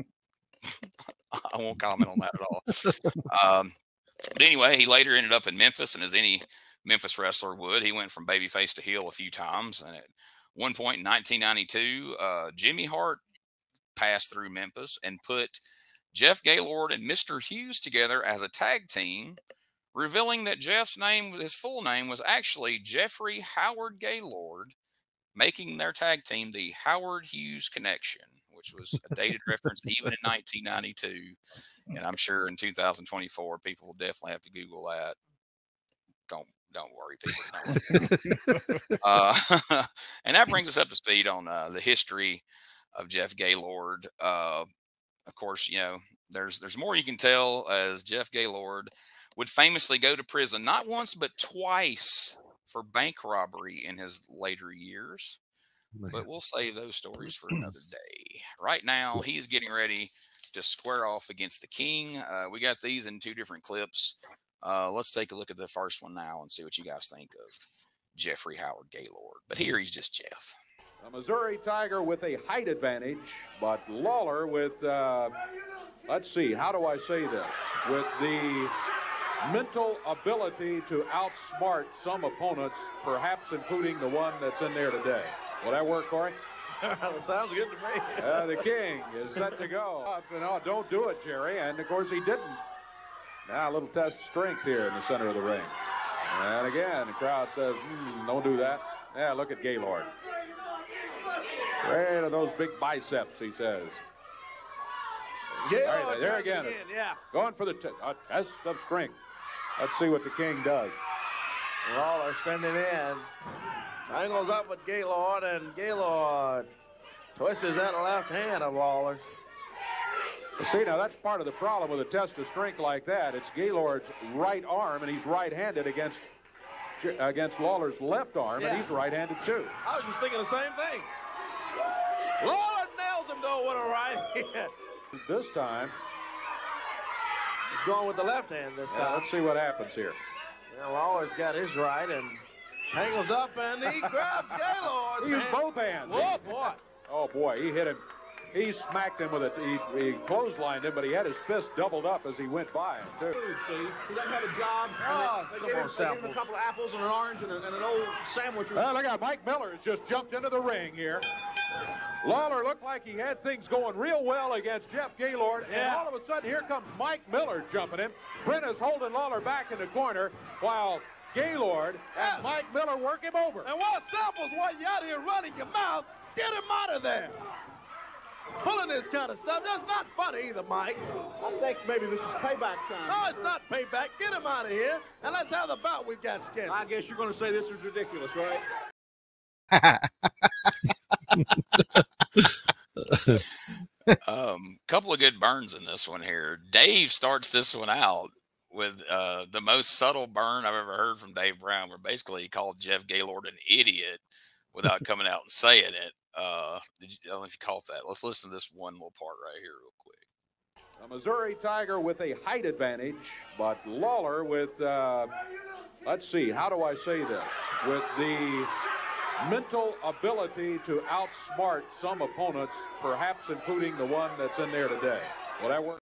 I won't comment on that at all. Um, but anyway, he later ended up in Memphis, and as any Memphis wrestler would, he went from babyface to heel a few times. And at one point in nineteen ninety-two, uh, Jimmy Hart passed through Memphis and put Jeff Gaylord and Mister Hughes together as a tag team, revealing that Jeff's name, his full name, was actually Jeffrey Howard Gaylord, making their tag team the Howard Hughes Connection, which was a dated reference even in nineteen ninety-two. And I'm sure in two thousand twenty-four, people will definitely have to Google that. Don't don't worry, people. It's not uh, and that brings us up to speed on uh, the history of Jeff Gaylord. Uh, of course, you know, there's there's more you can tell, as Jeff Gaylord would famously go to prison not once but twice for bank robbery in his later years. But we'll save those stories for another day. Right now, he's getting ready to square off against the King. Uh, we got these in two different clips. Uh, let's take a look at the first one now and see what you guys think of Jeffrey Howard Gaylord. But here he's just Jeff. A Missouri Tiger with a height advantage, but Lawler with, uh, let's see, how do I say this? With the mental ability to outsmart some opponents, perhaps including the one that's in there today. Will that work, Corey? That sounds good to me. Uh, the King is set to go. Oh, no, don't do it, Jerry. And, of course, he didn't. Now a little test of strength here in the center of the ring. And again, the crowd says, mm, don't do that. Yeah, look at Gaylord. Right of those big biceps, he says. Gaylord, right, there again. again. Yeah. Going for the t a test of strength. Let's see what the King does. Lawler standing in. Angles up with Gaylord, and Gaylord twists that left hand of Lawler's. See, now that's part of the problem with a test of strength like that. It's Gaylord's right arm, and he's right-handed against against Lawler's left arm, yeah. and he's right-handed too. I was just thinking the same thing. Lawler nails him though with a right hand. This time, he's going with the left hand this yeah, time. Let's see what happens here. Yeah, Lawler's got his right and angles up, and he grabs Gaylord's He used hand. both hands. Oh boy! Oh boy, he hit him. He smacked him with it. He, he clotheslined him, but he had his fist doubled up as he went by him, too. See, he doesn't have a job. Oh, they, come they, gave on, him, they gave him a Sample. couple of apples and an orange and, a, and an old sandwich. Well, look out, Mike Miller has just jumped into the ring here. Lawler looked like he had things going real well against Jeff Gaylord, and Yeah. all of a sudden, here comes Mike Miller jumping him. Brenna's holding Lawler back in the corner, while Gaylord and Yeah. Mike Miller work him over. And while Samples, while you're out here running your mouth, get him out of there. Pulling this kind of stuff, that's not funny either, Mike. I think maybe this is payback time. No, it's not payback. Get him out of here, and let's have the bout we've got scheduled. I guess you're going to say this is ridiculous, right? Um, couple of good burns in this one here. Dave starts this one out with uh, the most subtle burn I've ever heard from Dave Brown, where basically he called Jeff Gaylord an idiot without coming out and saying it. Uh, did you, I don't know if you caught that. Let's listen to this one little part right here real quick. A Missouri Tiger with a height advantage, but Lawler with, uh, let's see, how do I say this? With the mental ability to outsmart some opponents, perhaps including the one that's in there today. Will that work?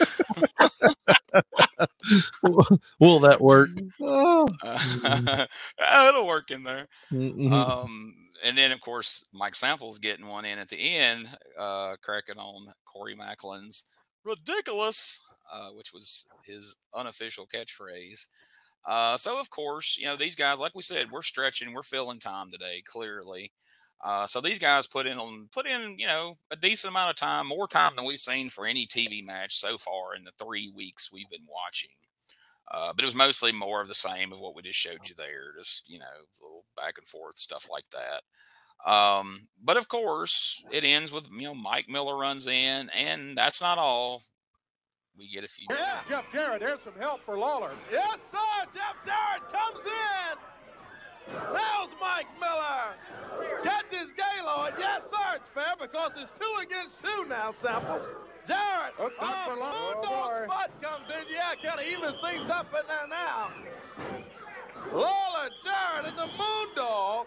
Will that work? Oh. Uh, it'll work in there. Mm-hmm. Um, and then, of course, Mike Samples getting one in at the end, uh, cracking on Corey Macklin's ridiculous, uh, which was his unofficial catchphrase. Uh, so, of course, you know, these guys, like we said, we're stretching, we're filling time today, clearly. Uh, so these guys put in, on put in, you know, a decent amount of time, more time than we've seen for any T V match so far in the three weeks we've been watching. Uh, but it was mostly more of the same of what we just showed you there, just, you know, a little back and forth, stuff like that. Um, but, of course, it ends with, you know, Mike Miller runs in, and that's not all. We get a few. Yeah, Jeff Jarrett, there's some help for Lawler. Yes, sir. Jeff Jarrett comes in. There's Mike Miller. Catches Gaylord. Yes, sir. It's fair because it's two against two now, Samples. Jarrett. Hooked up for Lawler. Moondog Spot comes in. Yeah, kind of evens things up in there now. Lawler, Jarrett, and the Moondog.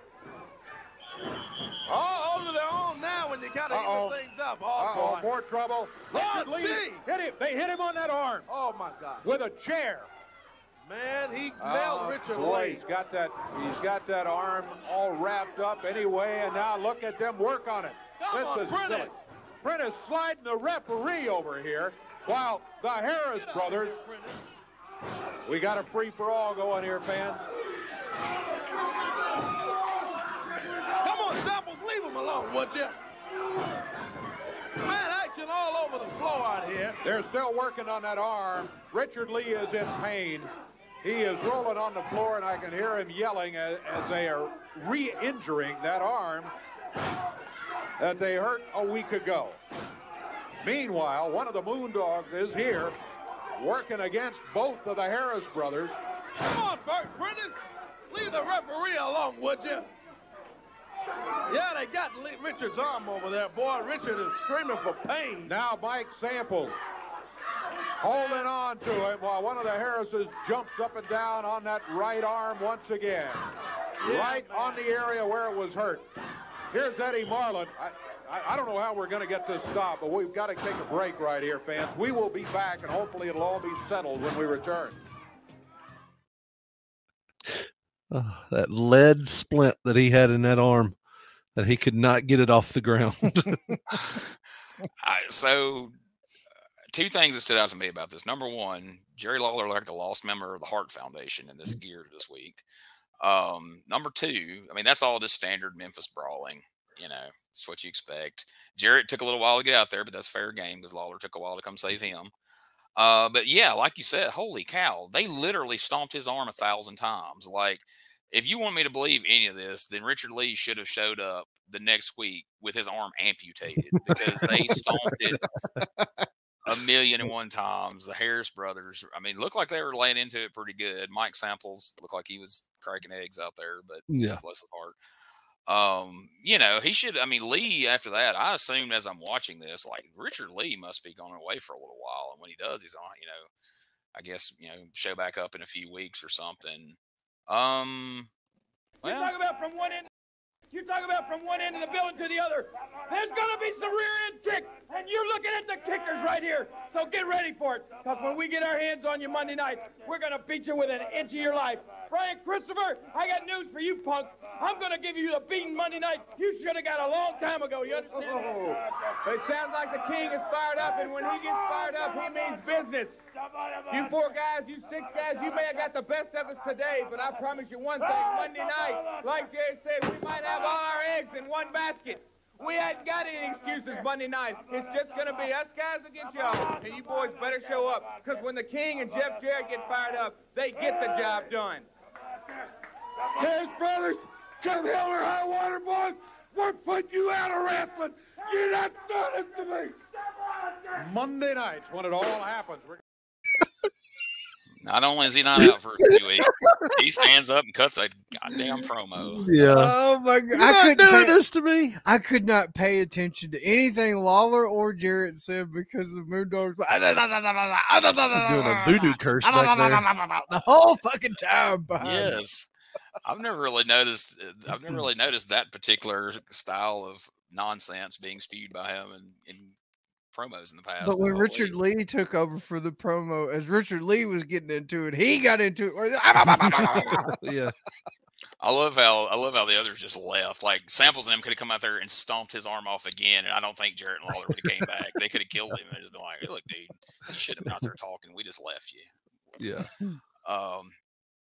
All over their own now when you kind of Uh-oh. even things up. Uh-oh, Oh, more trouble. Lord, Richard Lee gee. hit him. They hit him on that arm Oh, my God. with a chair. Man, he nailed Oh, Richard boy, Lee. he's got that. He's got that arm all wrapped up anyway, and now look at them work on it. Come this on, is Prentice. silly. Prentice sliding the referee over here, while the Harris Get out brothers. of here, Prentice. We got a free for all going here, fans. Come on, Samples, leave him alone, would you? Man, action all over the floor out here. They're still working on that arm. Richard Lee is in pain. He is rolling on the floor, and I can hear him yelling as, as they are re-injuring that arm that they hurt a week ago. Meanwhile, one of the Moondogs is here working against both of the Harris brothers. Come on, Bert Prentice. Leave the referee alone, would you? Yeah, they got Lee- Richard's arm over there. Boy, Richard is screaming for pain. Now Mike Samples holding on to him while one of the Harrises jumps up and down on that right arm once again. Yeah, right man. on the area where it was hurt. Here's Eddie Marlin. I, I, I don't know how we're going to get this stopped, but we've got to take a break right here, fans. We will be back, and hopefully it'll all be settled when we return. Oh, that lead splint that he had in that arm, that he could not get it off the ground. I, so, uh, two things that stood out to me about this. Number one, Jerry Lawler like the lost member of the Hart Foundation in this gear this week. Um, number two, I mean, that's all just standard Memphis brawling. You know, it's what you expect. Jarrett took a little while to get out there, but that's fair game because Lawler took a while to come save him. Uh, but yeah, like you said, holy cow, they literally stomped his arm a thousand times. Like, if you want me to believe any of this, then Richard Lee should have showed up the next week with his arm amputated because they stomped it a million and one times. The Harris brothers, I mean, looked like they were laying into it pretty good. Mike Samples looked like he was cracking eggs out there, but Yeah. bless his heart. Um, you know, he should, I mean, Lee, after that, I assumed as I'm watching this, like Richard Lee must be going away for a little while. And when he does, he's on, you know, I guess, you know, show back up in a few weeks or something. Um, You well, talk about from one end. You talk about from one end of the building to the other. There's gonna be some rear end kick, and you're looking at the kickers right here. So get ready for it, because when we get our hands on you Monday night, we're gonna beat you with an inch of your life. Brian Christopher, I got news for you, punk. I'm gonna give you the beating Monday night you should have got a long time ago. You understand? Oh, it sounds like the king is fired up, and when he gets fired up, he means business. You four guys, you six guys, you may have got the best of us today, but I promise you one thing, Monday night, like Jerry said, we might have all our eggs in one basket. We ain't got any excuses Monday night. It's just going to be us guys against y'all, and you boys better show up, because when the king and Jeff Jarrett get fired up, they get the job done. Harris brothers, come hell or high water, boys. We're putting you out of wrestling. You're not doing this to me. Monday nights when it all happens. We're not only is he not out for a few weeks, he stands up and cuts a goddamn promo. Yeah. Oh my God! You're I not couldn't doing pay, this to me. I could not pay attention to anything Lawler or Jarrett said because of Moondog's. Doing a voodoo curse back there. The whole fucking time. Behind it. Yes, I've never really noticed. I've never really noticed that particular style of nonsense being spewed by him in, in promos in the past. But when Oh, Richard Lee took over for the promo, as Richard Lee was getting into it, he got into it. Yeah. I love how I love how the others just left. Like Samples and them could have come out there and stomped his arm off again, and I don't think Jarrett and Lawler would have came back. They could have killed him and just been like, hey, "Look, dude, you should have been out there talking. We just left you." Yeah. Um,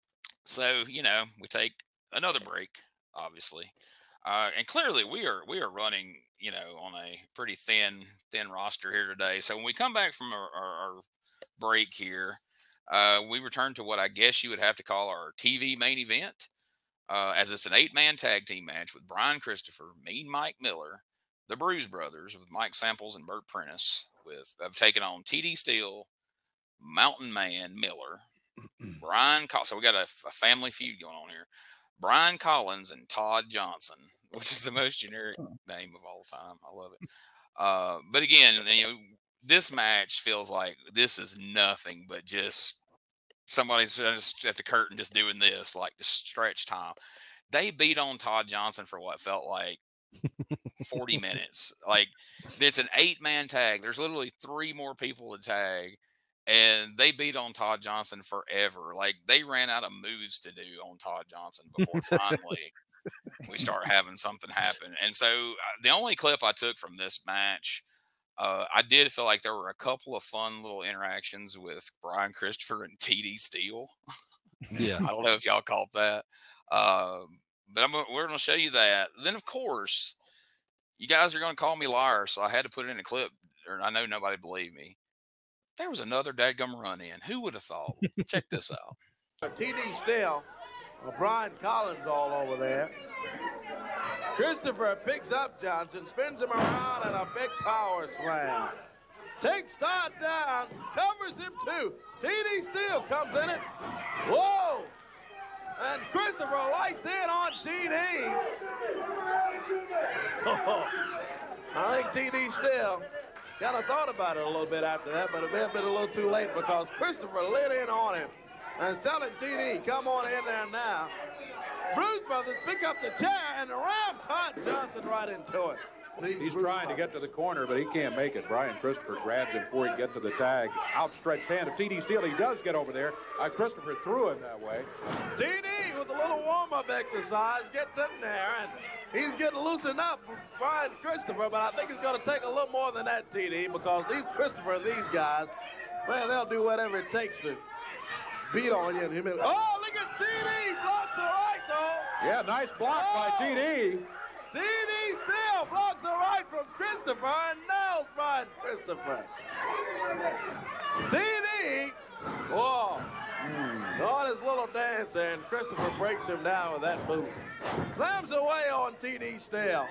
So, you know, we take another break, obviously. Uh, and clearly we are we are running, you know, on a pretty thin thin roster here today. So when we come back from our, our, our break here, uh, we return to what I guess you would have to call our T V main event, uh, as it's an eight-man tag team match with Brian Christopher, Mean Mike Miller, the Bruise Brothers with Mike Samples and Bert Prentice, with have taken on T D Steele, Mountain Man Miller, Brian Collins. So we got a, a family feud going on here. Brian Collins and Todd Johnson, which is the most generic name of all time. I love it. Uh, but again, you know, this match feels like this is nothing but just somebody's just at the curtain just doing this, like the stretch time. They beat on Todd Johnson for what felt like forty minutes. Like, it's an eight-man tag. There's literally three more people to tag. And they beat on Todd Johnson forever. Like, they ran out of moves to do on Todd Johnson before finally we start having something happen. And so uh, the only clip I took from this match, uh, I did feel like there were a couple of fun little interactions with Brian Christopher and T D Steele. Yeah. I don't know if y'all caught that. Uh, but I'm, we're going to show you that. Then, of course, you guys are going to call me liar, so I had to put it in a clip, or I know nobody believed me. There was another dadgum run in. Who would have thought? Check this out. T D Steele, well, Brian Collins all over there. Christopher picks up Johnson, spins him around, and a big power slam. Takes Todd down, covers him too. T D Steele comes in it. Whoa! And Christopher lights in on T D. Oh, I think T D Steele kind of thought about it a little bit after that, but it may have been a little too late because Christopher lit in on him and is telling T D, come on in there now. Bruise Brothers pick up the chair and ram Todd Johnson right into it. He's trying to get to the corner, but he can't make it. Brian Christopher grabs him before he can get to the tag. Outstretched hand of T D Steele. He does get over there. Uh, Christopher threw him that way. T D with a little warm-up exercise gets in there, and he's getting loosened up for Brian Christopher, but I think it's going to take a little more than that, T D, because these Christopher, these guys, man, they'll do whatever it takes to beat on you. Oh, look at T D. Blocks the right, though. Yeah, nice block oh. by T D. T D Steele blocks the right from Christopher and nails Brian Christopher. T D, whoa, mm. on his little dance, and Christopher breaks him down with that boot. Slams away on T D Steele.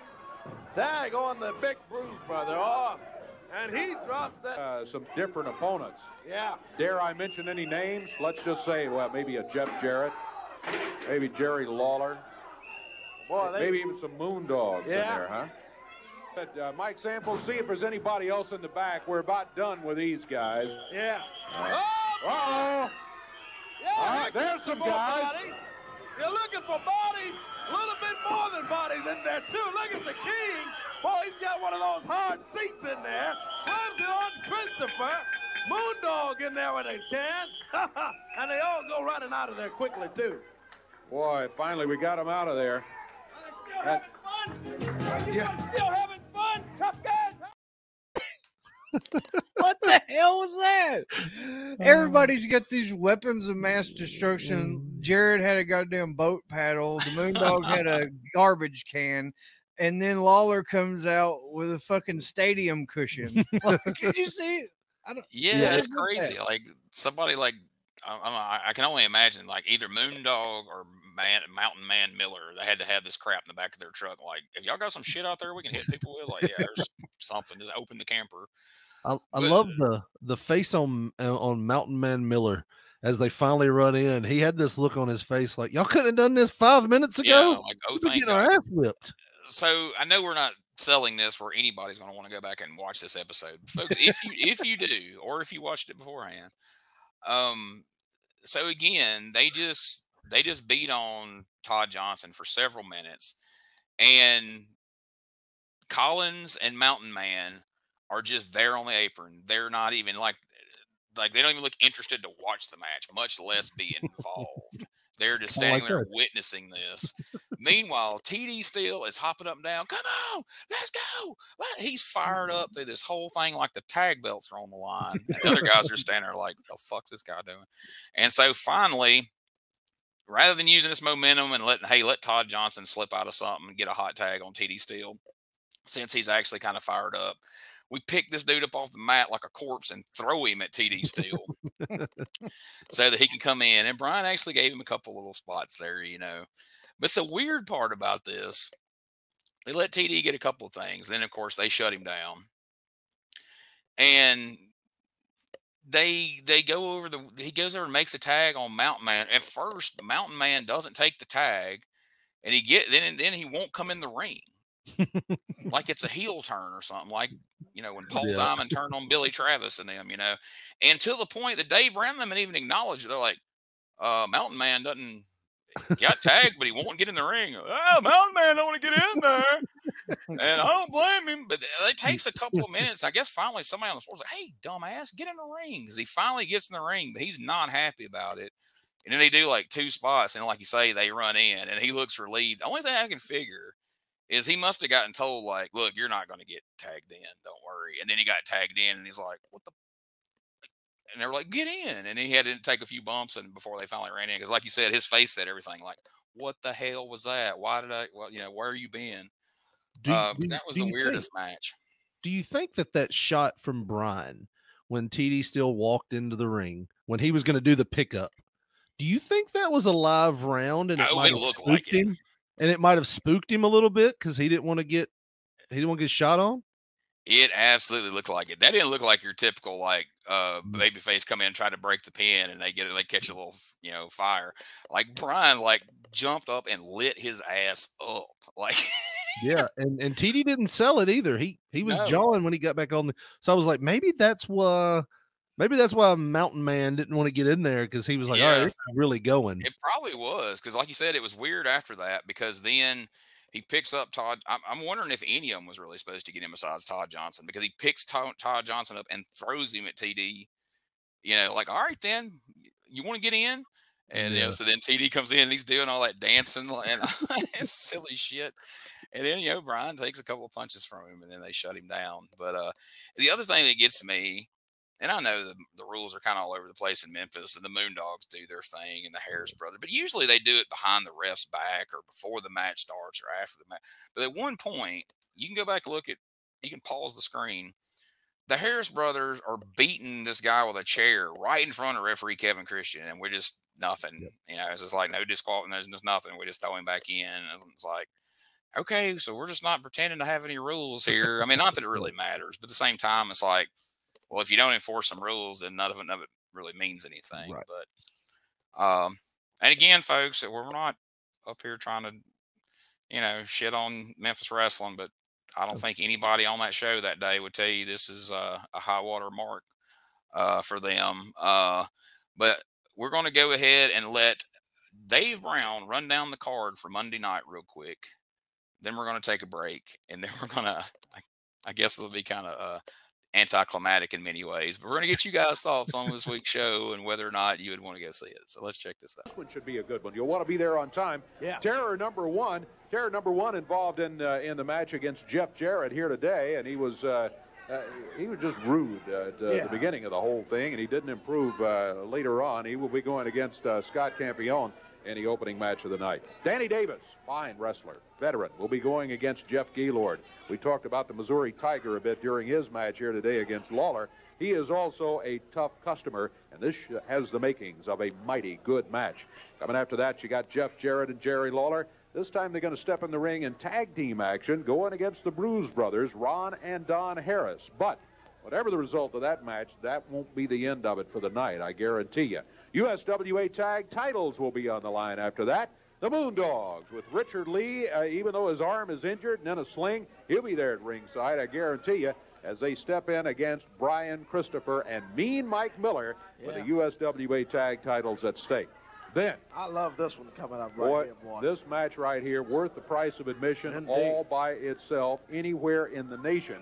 Tag on the big Bruise brother. Oh, and he drops that. Uh, some different opponents. Yeah. Dare I mention any names? Let's just say, well, maybe a Jeff Jarrett, maybe Jerry Lawler. Boy, they... Maybe even some Moondogs yeah. in there, huh? But, uh, Mike Samples, see if there's anybody else in the back. We're about done with these guys. Yeah. Uh, oh! Uh-oh. Yeah, All right, there's some guys. Bodies. You're looking for bodies. A little bit more than bodies in there, too. Look at the King. Boy, he's got one of those hard seats in there. Slams it on Christopher. Moondog in there when they can. And they all go running out of there quickly, too. Boy, finally we got him out of there. That's fun. Yeah. Still having fun, tough guys. What the hell was that? Everybody's got these weapons of mass destruction. Jared had a goddamn boat paddle. The Moondog had a garbage can. And then Lawler comes out with a fucking stadium cushion. Did you see it? I don't, yeah, yeah, it's crazy. That. Like, somebody like, I, I can only imagine, like, either Moondog or Man, Mountain Man Miller, they had to have this crap in the back of their truck. Like, if y'all got some shit out there we can hit people with, like, yeah, there's something. Just open the camper. I, I but, love the the face on on Mountain Man Miller as they finally run in. He had this look on his face like, y'all couldn't have done this five minutes ago. Yeah, like, oh, we're getting our ass whipped. So I know we're not selling this where anybody's going to want to go back and watch this episode, folks. If you if you do, or if you watched it beforehand, um, so again, they just they just beat on Todd Johnson for several minutes, and Collins and Mountain Man are just there on the apron. They're not even like like they don't even look interested to watch the match, much less be involved. They're just standing like there that. witnessing this. Meanwhile, T D Steele is hopping up and down. Come on, let's go. He's fired up through this whole thing like the tag belts are on the line. And the other guys are standing there like, what the fuck's this guy doing? And so finally, rather than using this momentum and letting, hey, let Todd Johnson slip out of something and get a hot tag on T D Steele, since he's actually kind of fired up, we pick this dude up off the mat like a corpse and throw him at T D Steele so that he can come in. And Brian actually gave him a couple little spots there, you know. But the weird part about this, they let T D get a couple of things. Then, of course, they shut him down. And they they go over the he goes over and makes a tag on Mountain Man. At first, Mountain Man doesn't take the tag, and he get then then he won't come in the ring. Like it's a heel turn or something, like, you know, when Paul yeah. Diamond turned on Billy Travis and them, you know. And to the point that Dave Brown them and even acknowledged, they're like, uh, Mountain Man doesn't got tagged, but he won't get in the ring. Oh, Mountain Man don't want to get in there. And I don't blame him. But it takes a couple of minutes. I guess finally somebody on the floor is like, hey, dumbass, get in the ring. Because he finally gets in the ring, but he's not happy about it. And then they do like two spots, and like you say, they run in, and he looks relieved. The only thing I can figure is he must have gotten told, like, look, you're not going to get tagged in. Don't worry. And then he got tagged in, and he's like, what the? And they were like, get in. And he had to take a few bumps and before they finally ran in. Because like you said, his face said everything. Like, what the hell was that? Why did I, well, you know, where are you been? Do, uh, do, that was the the weirdest think, match. Do you think that that shot from Brian, when T D still walked into the ring, when he was going to do the pickup, do you think that was a live round and it oh, might it have looked spooked like him? it. And it might have spooked him a little bit because he didn't want to get he didn't want to get shot on? It absolutely looked like it. That didn't look like your typical like uh babyface come in and try to break the pin and they get it, they catch a little, you know, fire. Like Brian like jumped up and lit his ass up. Like yeah, and and T D didn't sell it either. He he was no. jawing when he got back on the. So I was like, maybe that's why maybe that's why Mountain Man didn't want to get in there because he was like, yeah. all right, it's really going. It probably was because, like you said, it was weird after that because then he picks up Todd. I'm, I'm wondering if any of them was really supposed to get him besides Todd Johnson because he picks Todd, Todd Johnson up and throws him at T D. You know, like, all right, then you want to get in? And yeah. you know, so then T D comes in and he's doing all that dancing and silly shit. And then, you know, Brian takes a couple of punches from him and then they shut him down. But uh, the other thing that gets me, and I know the, the rules are kind of all over the place in Memphis, and the Moondogs do their thing, and the Harris brothers, but usually they do it behind the ref's back or before the match starts or after the match. But at one point, you can go back and look at, you can pause the screen. The Harris brothers are beating this guy with a chair right in front of referee Kevin Christian, and we're just nothing. Yep. You know, it's just like no disqualification, there's just nothing. We just throw him back in, and it's like, okay, so we're just not pretending to have any rules here. I mean, not that it really matters, but at the same time, it's like, well, if you don't enforce some rules, then none of it, none of it really means anything. Right. But, um, and again, folks, we're not up here trying to, you know, shit on Memphis wrestling, but I don't think anybody on that show that day would tell you this is uh, a high water mark uh, for them. Uh, but we're going to go ahead and let Dave Brown run down the card for Monday night real quick. Then we're going to take a break, and then we're going to, I guess it'll be kind of uh, anticlimactic in many ways, but we're going to get you guys' thoughts on this week's show and whether or not you would want to go see it. So let's check this out. This one should be a good one. You'll want to be there on time. Yeah. Terror number one. Terror number one involved in uh, in the match against Jeff Jarrett here today, and he was uh, uh, he was just rude at uh, yeah. the beginning of the whole thing, and he didn't improve uh, later on. He will be going against uh, Scott Campione in the opening match of the night. Danny Davis, fine wrestler, veteran, will be going against Jeff Gaylord. We talked about the Missouri Tiger a bit during his match here today against Lawler. He is also a tough customer, and this has the makings of a mighty good match. Coming after that, you got Jeff Jarrett and Jerry Lawler. This time they're going to step in the ring in tag team action, going against the Bruise Brothers, Ron and Don Harris. But whatever the result of that match, that won't be the end of it for the night, I guarantee you. U S W A tag titles will be on the line after that. The Moondogs with Richard Lee, uh, even though his arm is injured and in a sling, he'll be there at ringside, I guarantee you, as they step in against Brian Christopher and Mean Mike Miller yeah. with the U S W A tag titles at stake. Then, I love this one coming up right boy, here, boy. This match right here, worth the price of admission Indeed. all by itself, anywhere in the nation.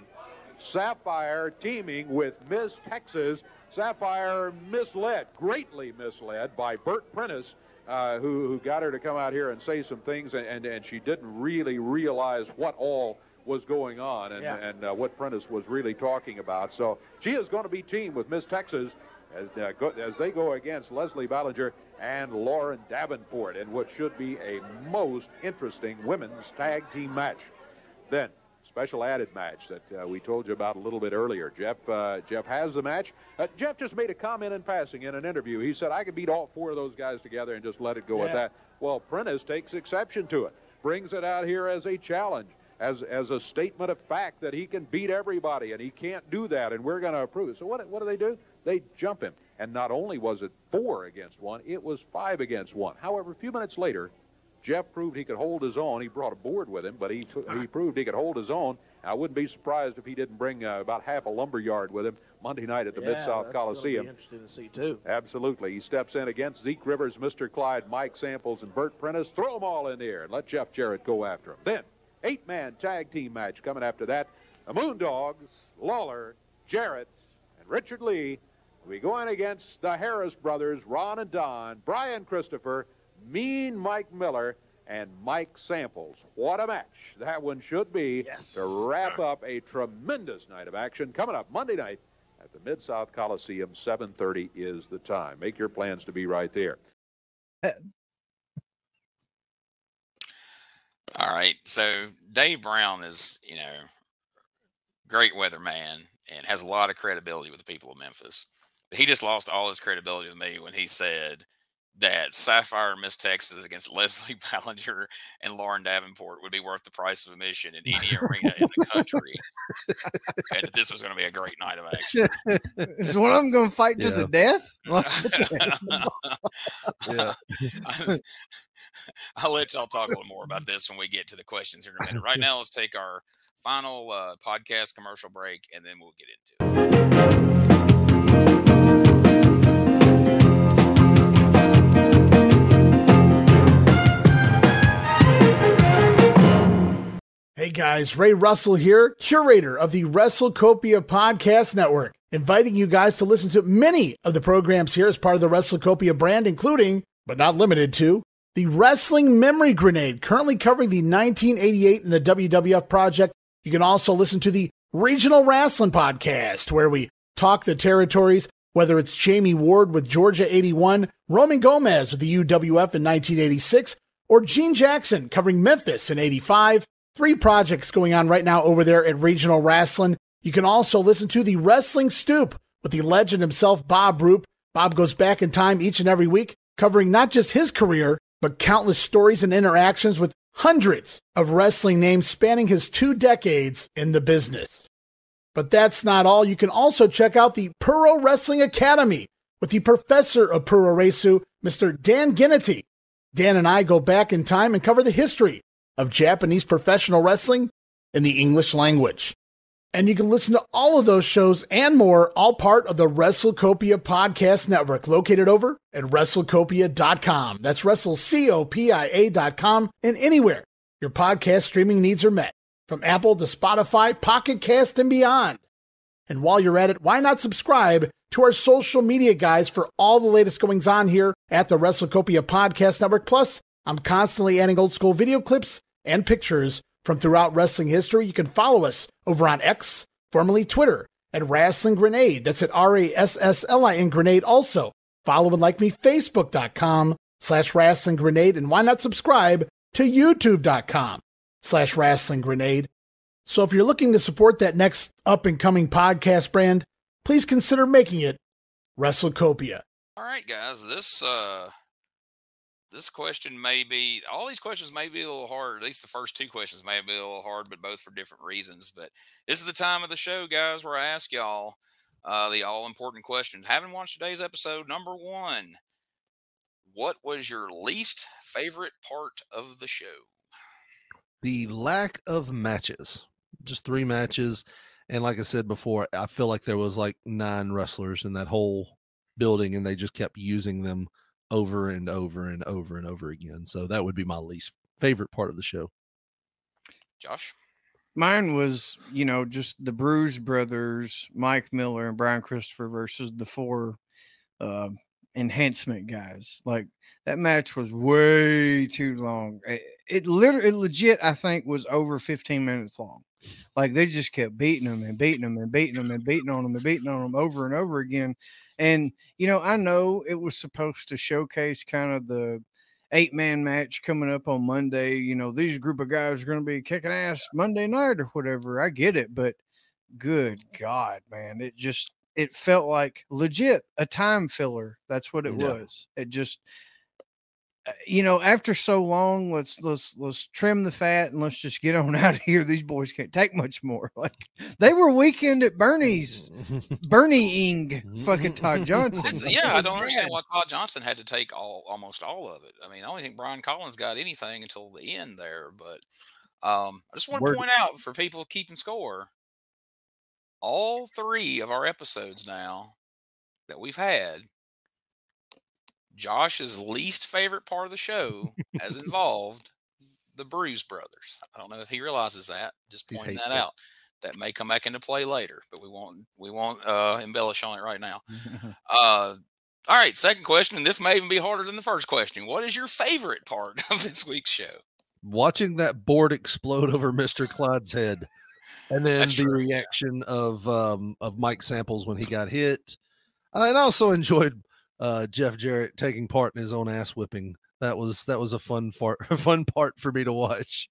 Sapphire teaming with Miss Texas. Sapphire misled, greatly misled by Bert Prentice, uh, who, who got her to come out here and say some things, and, and, and she didn't really realize what all was going on and, yeah. and uh, what Prentice was really talking about. So she is going to be teamed with Miss Texas as, uh, go, as they go against Leslie Ballinger and Lauren Davenport in what should be a most interesting women's tag team match. Then, special added match that uh, we told you about a little bit earlier. Jeff uh, Jeff has the match. Uh, Jeff just made a comment in passing in an interview. He said, I could beat all four of those guys together and just let it go Yeah. at that. Well, Prentice takes exception to it, brings it out here as a challenge, as as a statement of fact that he can beat everybody, and he can't do that, and we're going to approve it. So what, what do they do? They jump him. And not only was it four against one, it was five against one. However, a few minutes later, Jeff proved he could hold his own. He brought a board with him, but he he proved he could hold his own. I wouldn't be surprised if he didn't bring uh, about half a lumber yard with him Monday night at the Yeah, Mid-South that's Coliseum. gonna be interesting to see, too. Absolutely. He steps in against Zeke Rivers, Mister Clyde, Mike Samples, and Burt Prentice. Throw them all in the air and let Jeff Jarrett go after him. Then, eight-man tag team match coming after that. The Moondogs, Lawler, Jarrett, and Richard Lee will be going against the Harris brothers, Ron and Don, Brian Christopher, Mean Mike Miller, and Mike Samples. What a match that one should be yes. to wrap up a tremendous night of action. Coming up Monday night at the Mid-South Coliseum, seven thirty is the time. Make your plans to be right there. All right, so Dave Brown is, you know, great weatherman and has a lot of credibility with the people of Memphis. But he just lost all his credibility with me when he said that Sapphire Miss Texas against Leslie Ballinger and Lauren Davenport would be worth the price of admission in any arena in the country. And that this was going to be a great night of action. Is one of them going to fight Yeah. to the death? Yeah. I'll let y'all talk a little more about this when we get to the questions here in a minute. Right now, let's take our final uh, podcast commercial break, and then we'll get into it. Hey guys, Ray Russell here, curator of the WrestleCopia Podcast Network, inviting you guys to listen to many of the programs here as part of the WrestleCopia brand, including, but not limited to, the Wrestling Memory Grenade, currently covering the nineteen eighty-eight and the W W F project. You can also listen to the Regional Wrestling Podcast, where we talk the territories, whether it's Jamie Ward with Georgia eighty-one, Roman Gomez with the U W F in nineteen eighty-six, or Gene Jackson covering Memphis in eighty-five. Three projects going on right now over there at Regional Wrestling. You can also listen to the Wrestling Stoop with the legend himself, Bob Roop. Bob goes back in time each and every week, covering not just his career, but countless stories and interactions with hundreds of wrestling names spanning his two decades in the business. But that's not all. You can also check out the Puro Wrestling Academy with the professor of Puro Resu, Mister Dan Ginnity. Dan and I go back in time and cover the history of Japanese professional wrestling in the English language. And you can listen to all of those shows and more, all part of the WrestleCopia Podcast Network, located over at WrestleCopia dot com. That's WrestleCopia dot com, and anywhere your podcast streaming needs are met, from Apple to Spotify, Pocket Cast, and beyond. And while you're at it, why not subscribe to our social media guys for all the latest goings on here at the WrestleCopia Podcast Network. Plus, I'm constantly adding old school video clips and pictures from throughout wrestling history. You can follow us over on X, formerly Twitter, at Wrestling Grenade. That's at R A S S L I N Grenade. Also, follow and like me, Facebook.com slash Wrestling Grenade. And why not subscribe to YouTube.com slash Wrestling Grenade. So if you're looking to support that next up-and-coming podcast brand, please consider making it WrestleCopia. All right, guys, this uh, this question may be, all these questions may be a little hard. At least the first two questions may be a little hard, but both for different reasons. But this is the time of the show, guys, where I ask y'all uh, the all-important question. Having watched today's episode, number one, what was your least favorite part of the show? The lack of matches. Just three matches. And like I said before, I feel like there was like nine wrestlers in that whole building, and they just kept using them over and over and over and over again. So that would be my least favorite part of the show. Josh? Mine was, you know, just the Bruise brothers, Mike Miller and Brian Christopher versus the four uh, enhancement guys. Like that match was way too long. It, it literally, it legit, I think, was over fifteen minutes long. Like they just kept beating them and beating them and beating them and beating on them and beating on them over and over again. And you know, I know it was supposed to showcase kind of the eight man match coming up on Monday. You know, these group of guys are going to be kicking ass Monday night or whatever. I get it, but good God, man, it just it felt like legit a time filler. That's what it Yeah. was. It just, uh, you know, after so long, let's let's let's trim the fat and let's just get on out of here. These boys can't take much more. Like they were weekend at Bernie's, Bernie-ing fucking Todd Johnson. That's- Like, yeah, it I was don't understand bad. why Todd Johnson had to take all almost all of it. I mean, I don't think Brian Collins got anything until the end there. But um, I just want to Word. point out for people keeping score, all three of our episodes now that we've had, Josh's least favorite part of the show has involved the Bruise Brothers. I don't know if he realizes that. Just He's pointing that hateful. out. That may come back into play later, but we won't we won't uh, embellish on it right now. Uh, all right, second question, and this may even be harder than the first question. What is your favorite part of this week's show? Watching that board explode over Mister Clyde's head, and then That's the true, reaction of um, of Mike Samples when he got hit. Uh, and I also enjoyed uh, Jeff Jarrett taking part in his own ass whipping. That was that was a fun part, a fun part for me to watch.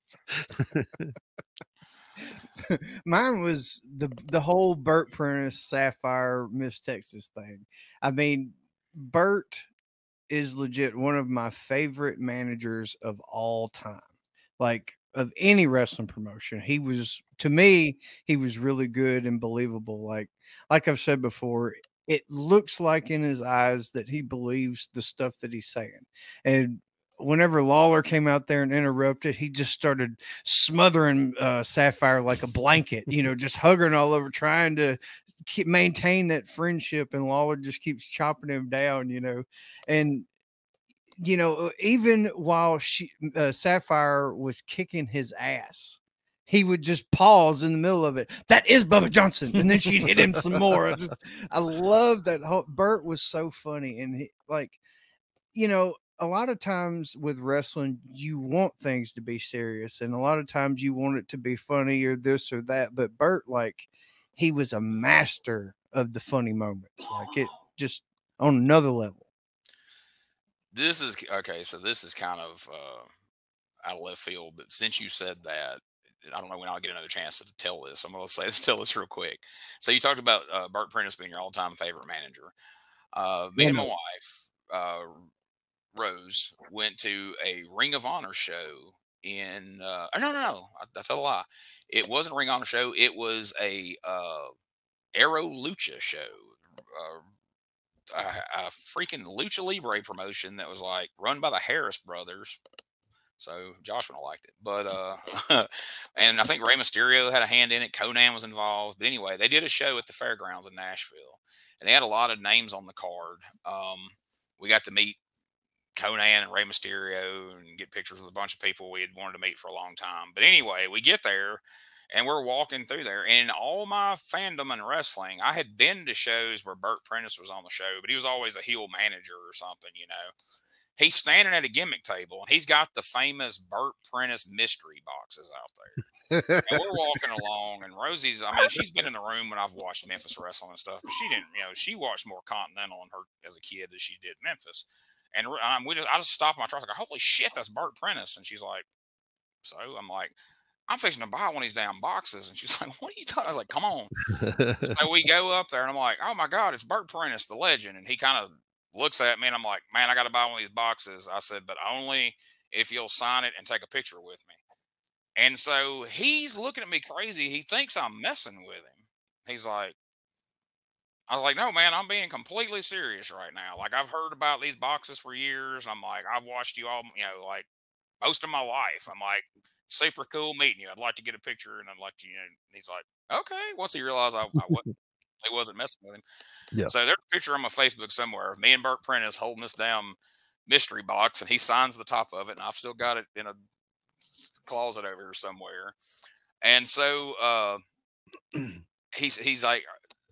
Mine was the the whole Burt Prentice Sapphire Miss Texas thing. I mean, Burt is legit one of my favorite managers of all time. Like of any wrestling promotion, he was to me he was really good and believable. Like like I've said before, it looks like in his eyes that he believes the stuff that he's saying. And whenever Lawler came out there and interrupted, he just started smothering uh, Sapphire like a blanket, you know, just hugging all over, trying to keep, maintain that friendship. And Lawler just keeps chopping him down, you know. And, you know, even while she, uh, Sapphire was kicking his ass, he would just pause in the middle of it. That is Bubba Johnson. And then she'd hit him some more. I just, I love that. Whole, Burt was so funny. And he, like, you know, a lot of times with wrestling, you want things to be serious, and a lot of times you want it to be funny or this or that. But Burt, like, he was a master of the funny moments, like it just on another level. This is okay. So this is kind of uh, out of left field, but since you said that, I don't know when I'll get another chance to tell this. I'm going to say tell this real quick. So you talked about uh, Burt Prentice being your all-time favorite manager. Uh, me and my wife, uh, Rose, went to a Ring of Honor show in. Uh, oh, no, no, no. I, I tell a lie. It wasn't a Ring of Honor show. It was a uh, Aero Lucha show. Uh, a, a freaking Lucha Libre promotion that was like run by the Harris brothers. So Josh would have liked it. But, uh, and I think Rey Mysterio had a hand in it. Conan was involved. But anyway, they did a show at the fairgrounds in Nashville. And they had a lot of names on the card. Um, we got to meet Conan and Rey Mysterio and get pictures with a bunch of people we had wanted to meet for a long time. But anyway, we get there and we're walking through there. And in all my fandom in wrestling, I had been to shows where Burt Prentice was on the show, but he was always a heel manager or something, you know. He's standing at a gimmick table, and he's got the famous Burt Prentice mystery boxes out there. And we're walking along, and Rosie's, I mean, she's been in the room when I've watched Memphis wrestling and stuff, but she didn't, you know, she watched more Continental in her as a kid than she did Memphis. And um, we just, I just stopped my truck. I was like, holy shit, that's Burt Prentice. And she's like, so? I'm like, I'm fixing to buy one of these damn boxes. And she's like, what are you talking? I was like, come on. So we go up there, and I'm like, oh my God, it's Burt Prentice, the legend. And he kind of looks at me, and I'm like, man, I got to buy one of these boxes. I said, but only if you'll sign it and take a picture with me. And so he's looking at me crazy. He thinks I'm messing with him. He's like, I was like, no, man, I'm being completely serious right now. Like, I've heard about these boxes for years. I'm like, I've watched you all, you know, like most of my life. I'm like, super cool meeting you. I'd like to get a picture, and I'd like to, you know, and he's like, okay. Once he realized I, I wasn't, I wasn't messing with him. Yeah. So there's a picture on my Facebook somewhere of me and Burt Prentice holding this damn mystery box, and he signs the top of it, and I've still got it in a closet over here somewhere. And so uh, he's he's like,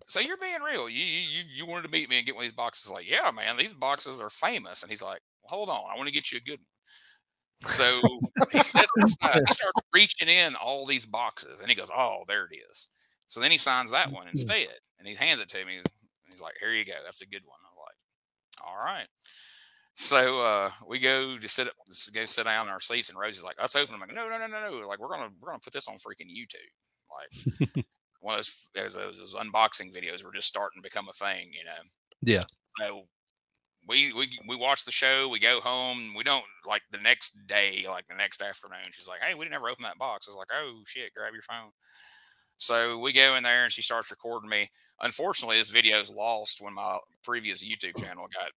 so you're being real. You, you, you wanted to meet me and get one of these boxes. Like, yeah, man, these boxes are famous. And he's like, well, hold on. I want to get you a good one. So he sets it aside. He starts reaching in all these boxes and he goes, oh, there it is. So then he signs that one instead and he hands it to me. He's like, here you go. That's a good one. I'm like, all right. So uh, we go to sit go sit down in our seats, and Rosie's like, "Let's open." I'm like, "No, no, no, no, no! Like we're gonna we're gonna put this on freaking YouTube." Like one of those, as those, those unboxing videos were just starting to become a thing, you know. Yeah. So we we we watch the show. We go home. We don't like the next day, like the next afternoon. She's like, "Hey, we didn't ever open that box." I was like, "Oh shit! Grab your phone." So we go in there, and she starts recording me. Unfortunately, this video is lost when my previous YouTube channel got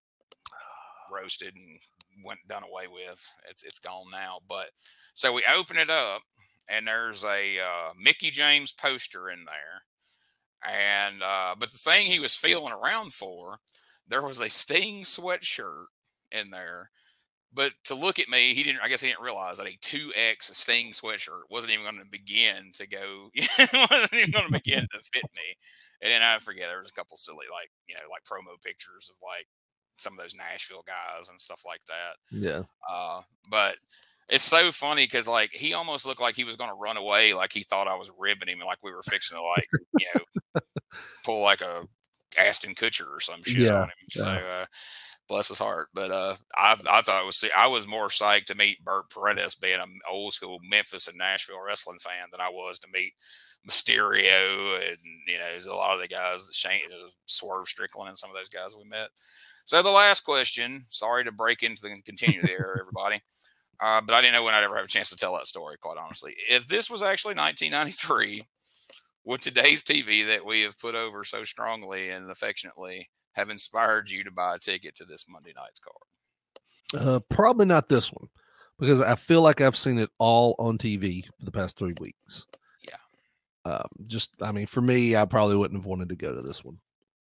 roasted and went done away with. It's it's gone now. But so we open it up and there's a uh, Mickey James poster in there. And uh, but the thing he was feeling around for, there was a Sting sweatshirt in there. But to look at me, he didn't. I guess he didn't realize that a two X Sting sweatshirt wasn't even going to begin to go. wasn't even going to begin to fit me. And then I forget there was a couple silly like you know like promo pictures of like some of those Nashville guys and stuff like that. Yeah. Uh, but it's so funny because like he almost looked like he was going to run away, like he thought I was ribbing him, like we were fixing to like you know pull like a Aston Kutcher or some shit Yeah. on him. So uh, bless his heart. But uh, I I thought it was I was more psyched to meet Burt Paredes, being an old school Memphis and Nashville wrestling fan, than I was to meet Mysterio and you know there's a lot of the guys that Shane, Swerve Strickland, and some of those guys we met. So the last question, sorry to break into the continue there, everybody, uh, but I didn't know when I'd ever have a chance to tell that story, quite honestly. If this was actually nineteen ninety-three, would today's T V that we have put over so strongly and affectionately have inspired you to buy a ticket to this Monday night's card? Uh, probably not this one, because I feel like I've seen it all on T V for the past three weeks. Yeah. Um, just, I mean, for me, I probably wouldn't have wanted to go to this one.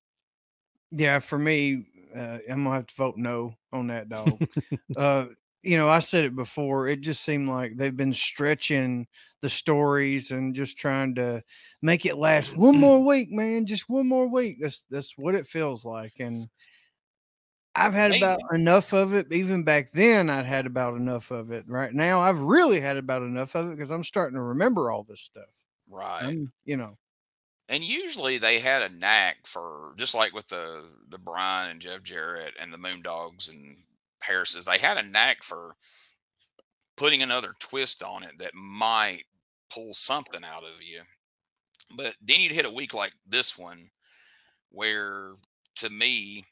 Yeah, for me, uh, I'm gonna have to vote no on that, dog. uh, you know, I said it before. It just seemed like they've been stretching the stories and just trying to make it last one more week, man. Just one more week. That's that's what it feels like. And I've had Maybe. about enough of it. Even back then, I'd had about enough of it. Right now, I've really had about enough of it because I'm starting to remember all this stuff. Right. I'm, you know. And usually they had a knack for, just like with the the Brian and Jeff Jarrett and the Moondogs and Harris's, they had a knack for putting another twist on it that might pull something out of you. But then you'd hit a week like this one, where to me,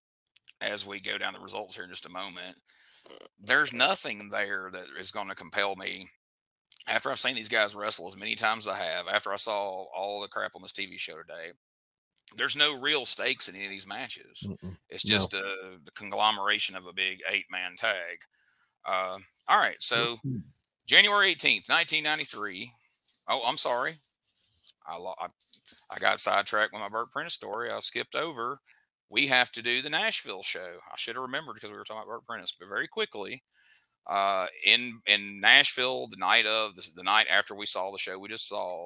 as we go down the results here in just a moment, there's nothing there that is going to compel me. After I've seen these guys wrestle as many times as I have, after I saw all the crap on this T V show today, there's no real stakes in any of these matches. Mm-mm. It's No. just uh, the conglomeration of a big eight-man tag. Uh, all right, so January eighteenth, nineteen ninety-three. Oh, I'm sorry. I, lo- I I got sidetracked with my Burt Prentice story. I skipped over. We have to do the Nashville show. I should have remembered because we were talking about Burt Prentice, but very quickly. Uh, in in Nashville, the night of the, the night after we saw the show we just saw,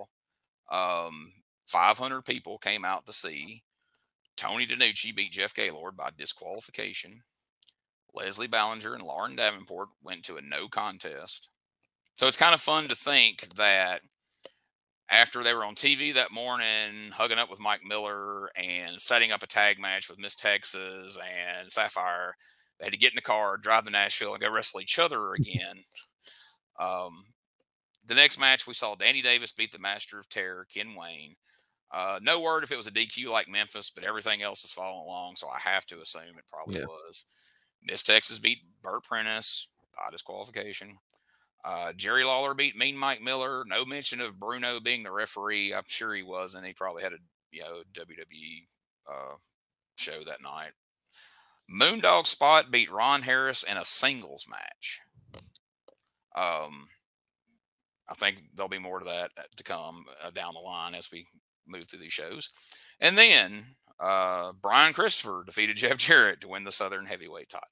um, five hundred people came out to see Tony DiNucci beat Jeff Gaylord by disqualification. Leslie Ballinger and Lauren Davenport went to a no contest. So it's kind of fun to think that after they were on T V that morning, hugging up with Mike Miller and setting up a tag match with Miss Texas and Sapphire, they had to get in the car, drive to Nashville, and go wrestle each other again. Um, the next match, we saw Danny Davis beat the Master of Terror, Ken Wayne. Uh, no word if it was a D Q like Memphis, but everything else is following along, so I have to assume it probably Yeah. was. Miss Texas beat Burt Prentice by disqualification. Uh, Jerry Lawler beat Mean Mike Miller. No mention of Bruno being the referee. I'm sure he wasn't. He probably had a you know W W E uh, show that night. Moondog Spot beat Ron Harris in a singles match. Um, I think there'll be more to that to come uh, down the line as we move through these shows. And then uh, Brian Christopher defeated Jeff Jarrett to win the Southern Heavyweight title.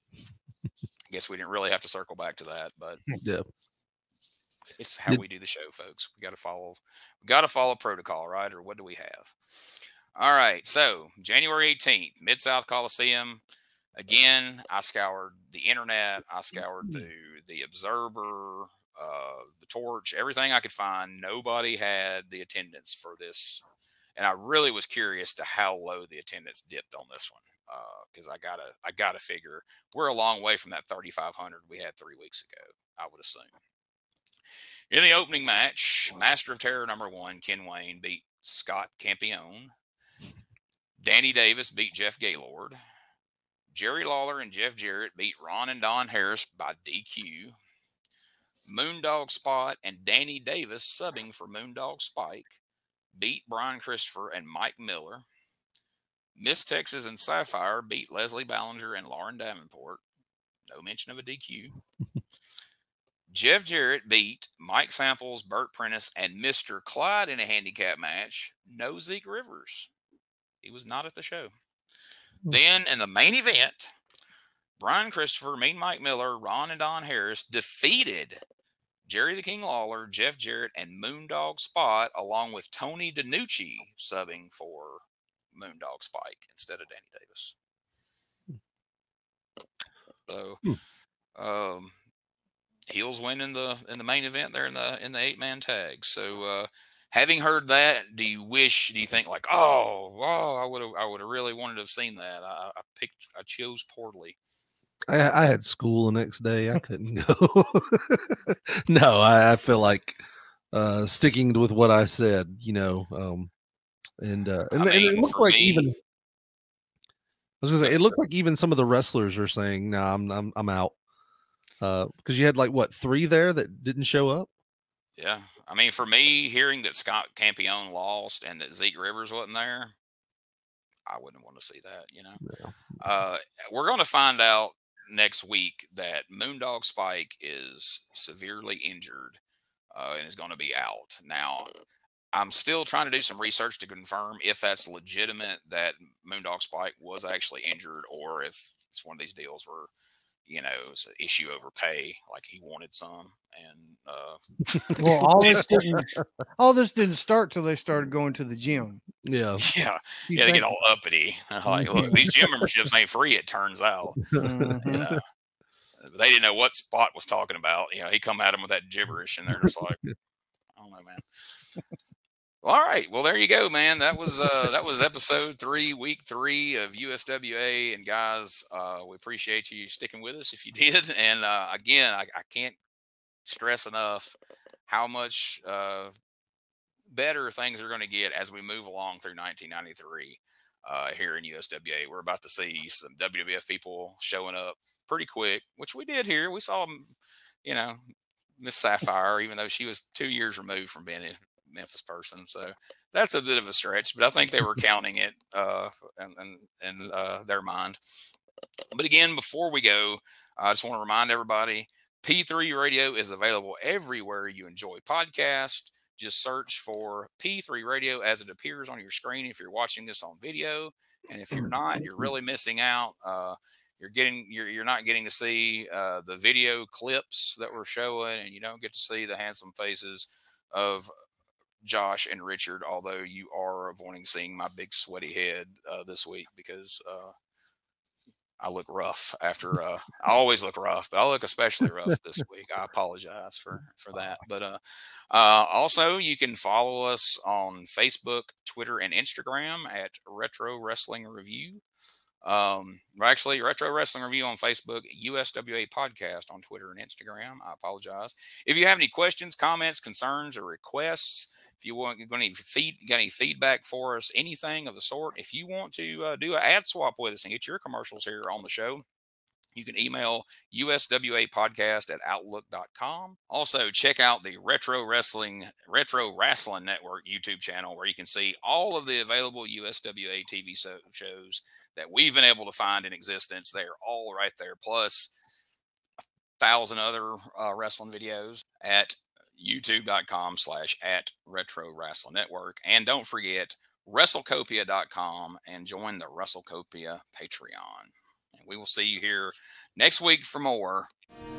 I guess we didn't really have to circle back to that, but Yeah. it's how we do the show, folks. We got to follow, we got to follow protocol, right? Or what do we have? All right. So January eighteenth, Mid-South Coliseum. Again, I scoured the internet. I scoured through the Observer, uh, the Torch, everything I could find. Nobody had the attendance for this. And I really was curious to how low the attendance dipped on this one. Because uh, I gotta, I gotta figure we're a long way from that thirty-five hundred we had three weeks ago, I would assume. In the opening match, Master of Terror number one, Ken Wayne, beat Scott Campione. Danny Davis beat Jeff Gaylord. Jerry Lawler and Jeff Jarrett beat Ron and Don Harris by D Q. Moondog Spot and Danny Davis, subbing for Moondog Spike, beat Brian Christopher and Mike Miller. Miss Texas and Sapphire beat Leslie Ballinger and Lauren Davenport. No mention of a D Q. Jeff Jarrett beat Mike Samples, Burt Prentice, and Mister Clyde in a handicap match. No Zeke Rivers. He was not at the show. Then in the main event, Brian Christopher, Mean Mike Miller, Ron and Don Harris defeated Jerry the King Lawler, Jeff Jarrett, and Moondog Spot, along with Tony DiNucci subbing for Moondog Spike instead of Danny Davis. So, um, Heels win in the in the main event there in the in the eight man tag. So, uh, having heard that, do you wish? Do you think like, oh, oh, I would have, I would have really wanted to have seen that. I, I picked, I chose poorly. I, I had school the next day. I couldn't go. No, I, I feel like uh, sticking with what I said. You know, um, and uh, and, I mean, and it looked like me, even. I was gonna say it looked like even some of the wrestlers are saying, "No, nah, I'm I'm I'm out," because uh, you had like what three there that didn't show up. Yeah, I mean, for me, hearing that Scott Campione lost and that Zeke Rivers wasn't there, I wouldn't want to see that. You know, yeah. uh, we're going to find out next week that Moondog Spike is severely injured uh, and is going to be out. Now, I'm still trying to do some research to confirm if that's legitimate that Moondog Spike was actually injured, or if it's one of these deals where, you know, it's an issue over pay, like he wanted some. And uh, well, all this didn't all this didn't start till they started going to the gym. Yeah, yeah, You yeah. They think- get all uppity. Like, look, these gym memberships ain't free. It turns out. Mhm. You know, they didn't know what Spot was talking about. You know, he come at them with that gibberish, and they're just like, I don't know, man. Well, all right. Well, there you go, man. That was uh, that was episode three, week three of U S W A. And guys, uh, we appreciate you sticking with us if you did. And uh, again, I, I can't stress enough how much uh, better things are going to get as we move along through nineteen ninety-three uh, here in U S W A. We're about to see some W W F people showing up pretty quick, which we did here. We saw, you know, Miss Sapphire, even though she was two years removed from being a Memphis person. So that's a bit of a stretch, but I think they were counting it uh, in, in, in uh, their mind. But again, before we go, I just want to remind everybody, P three Radio is available everywhere you enjoy podcasts. Just search for P three Radio as it appears on your screen if you're watching this on video. And if you're not, you're really missing out. Uh, you're getting you're you're not getting to see uh, the video clips that we're showing, and you don't get to see the handsome faces of Josh and Richard, although you are avoiding seeing my big sweaty head uh, this week because uh, I look rough after, uh, I always look rough, but I look especially rough this week. I apologize for, for that. But uh, uh, also you can follow us on Facebook, Twitter, and Instagram at Retro Wrestling Review. Um, actually, Retro Wrestling Review on Facebook, U S W A Podcast on Twitter and Instagram. I apologize. If you have any questions, comments, concerns, or requests, if you want, you're going to feed, got any feedback for us, anything of the sort, if you want to uh, do an ad swap with us and get your commercials here on the show, you can email U S W A podcast at outlook dot com. Also, check out the Retro Wrestling Retro Wrestling Network YouTube channel, where you can see all of the available U S W A T V so, shows that we've been able to find in existence. They're all right there, plus a thousand other uh, wrestling videos at youtube dot com slash at Retro Wrestling Network. And don't forget WrestleCopia dot com and join the WrestleCopia Patreon. And we will see you here next week for more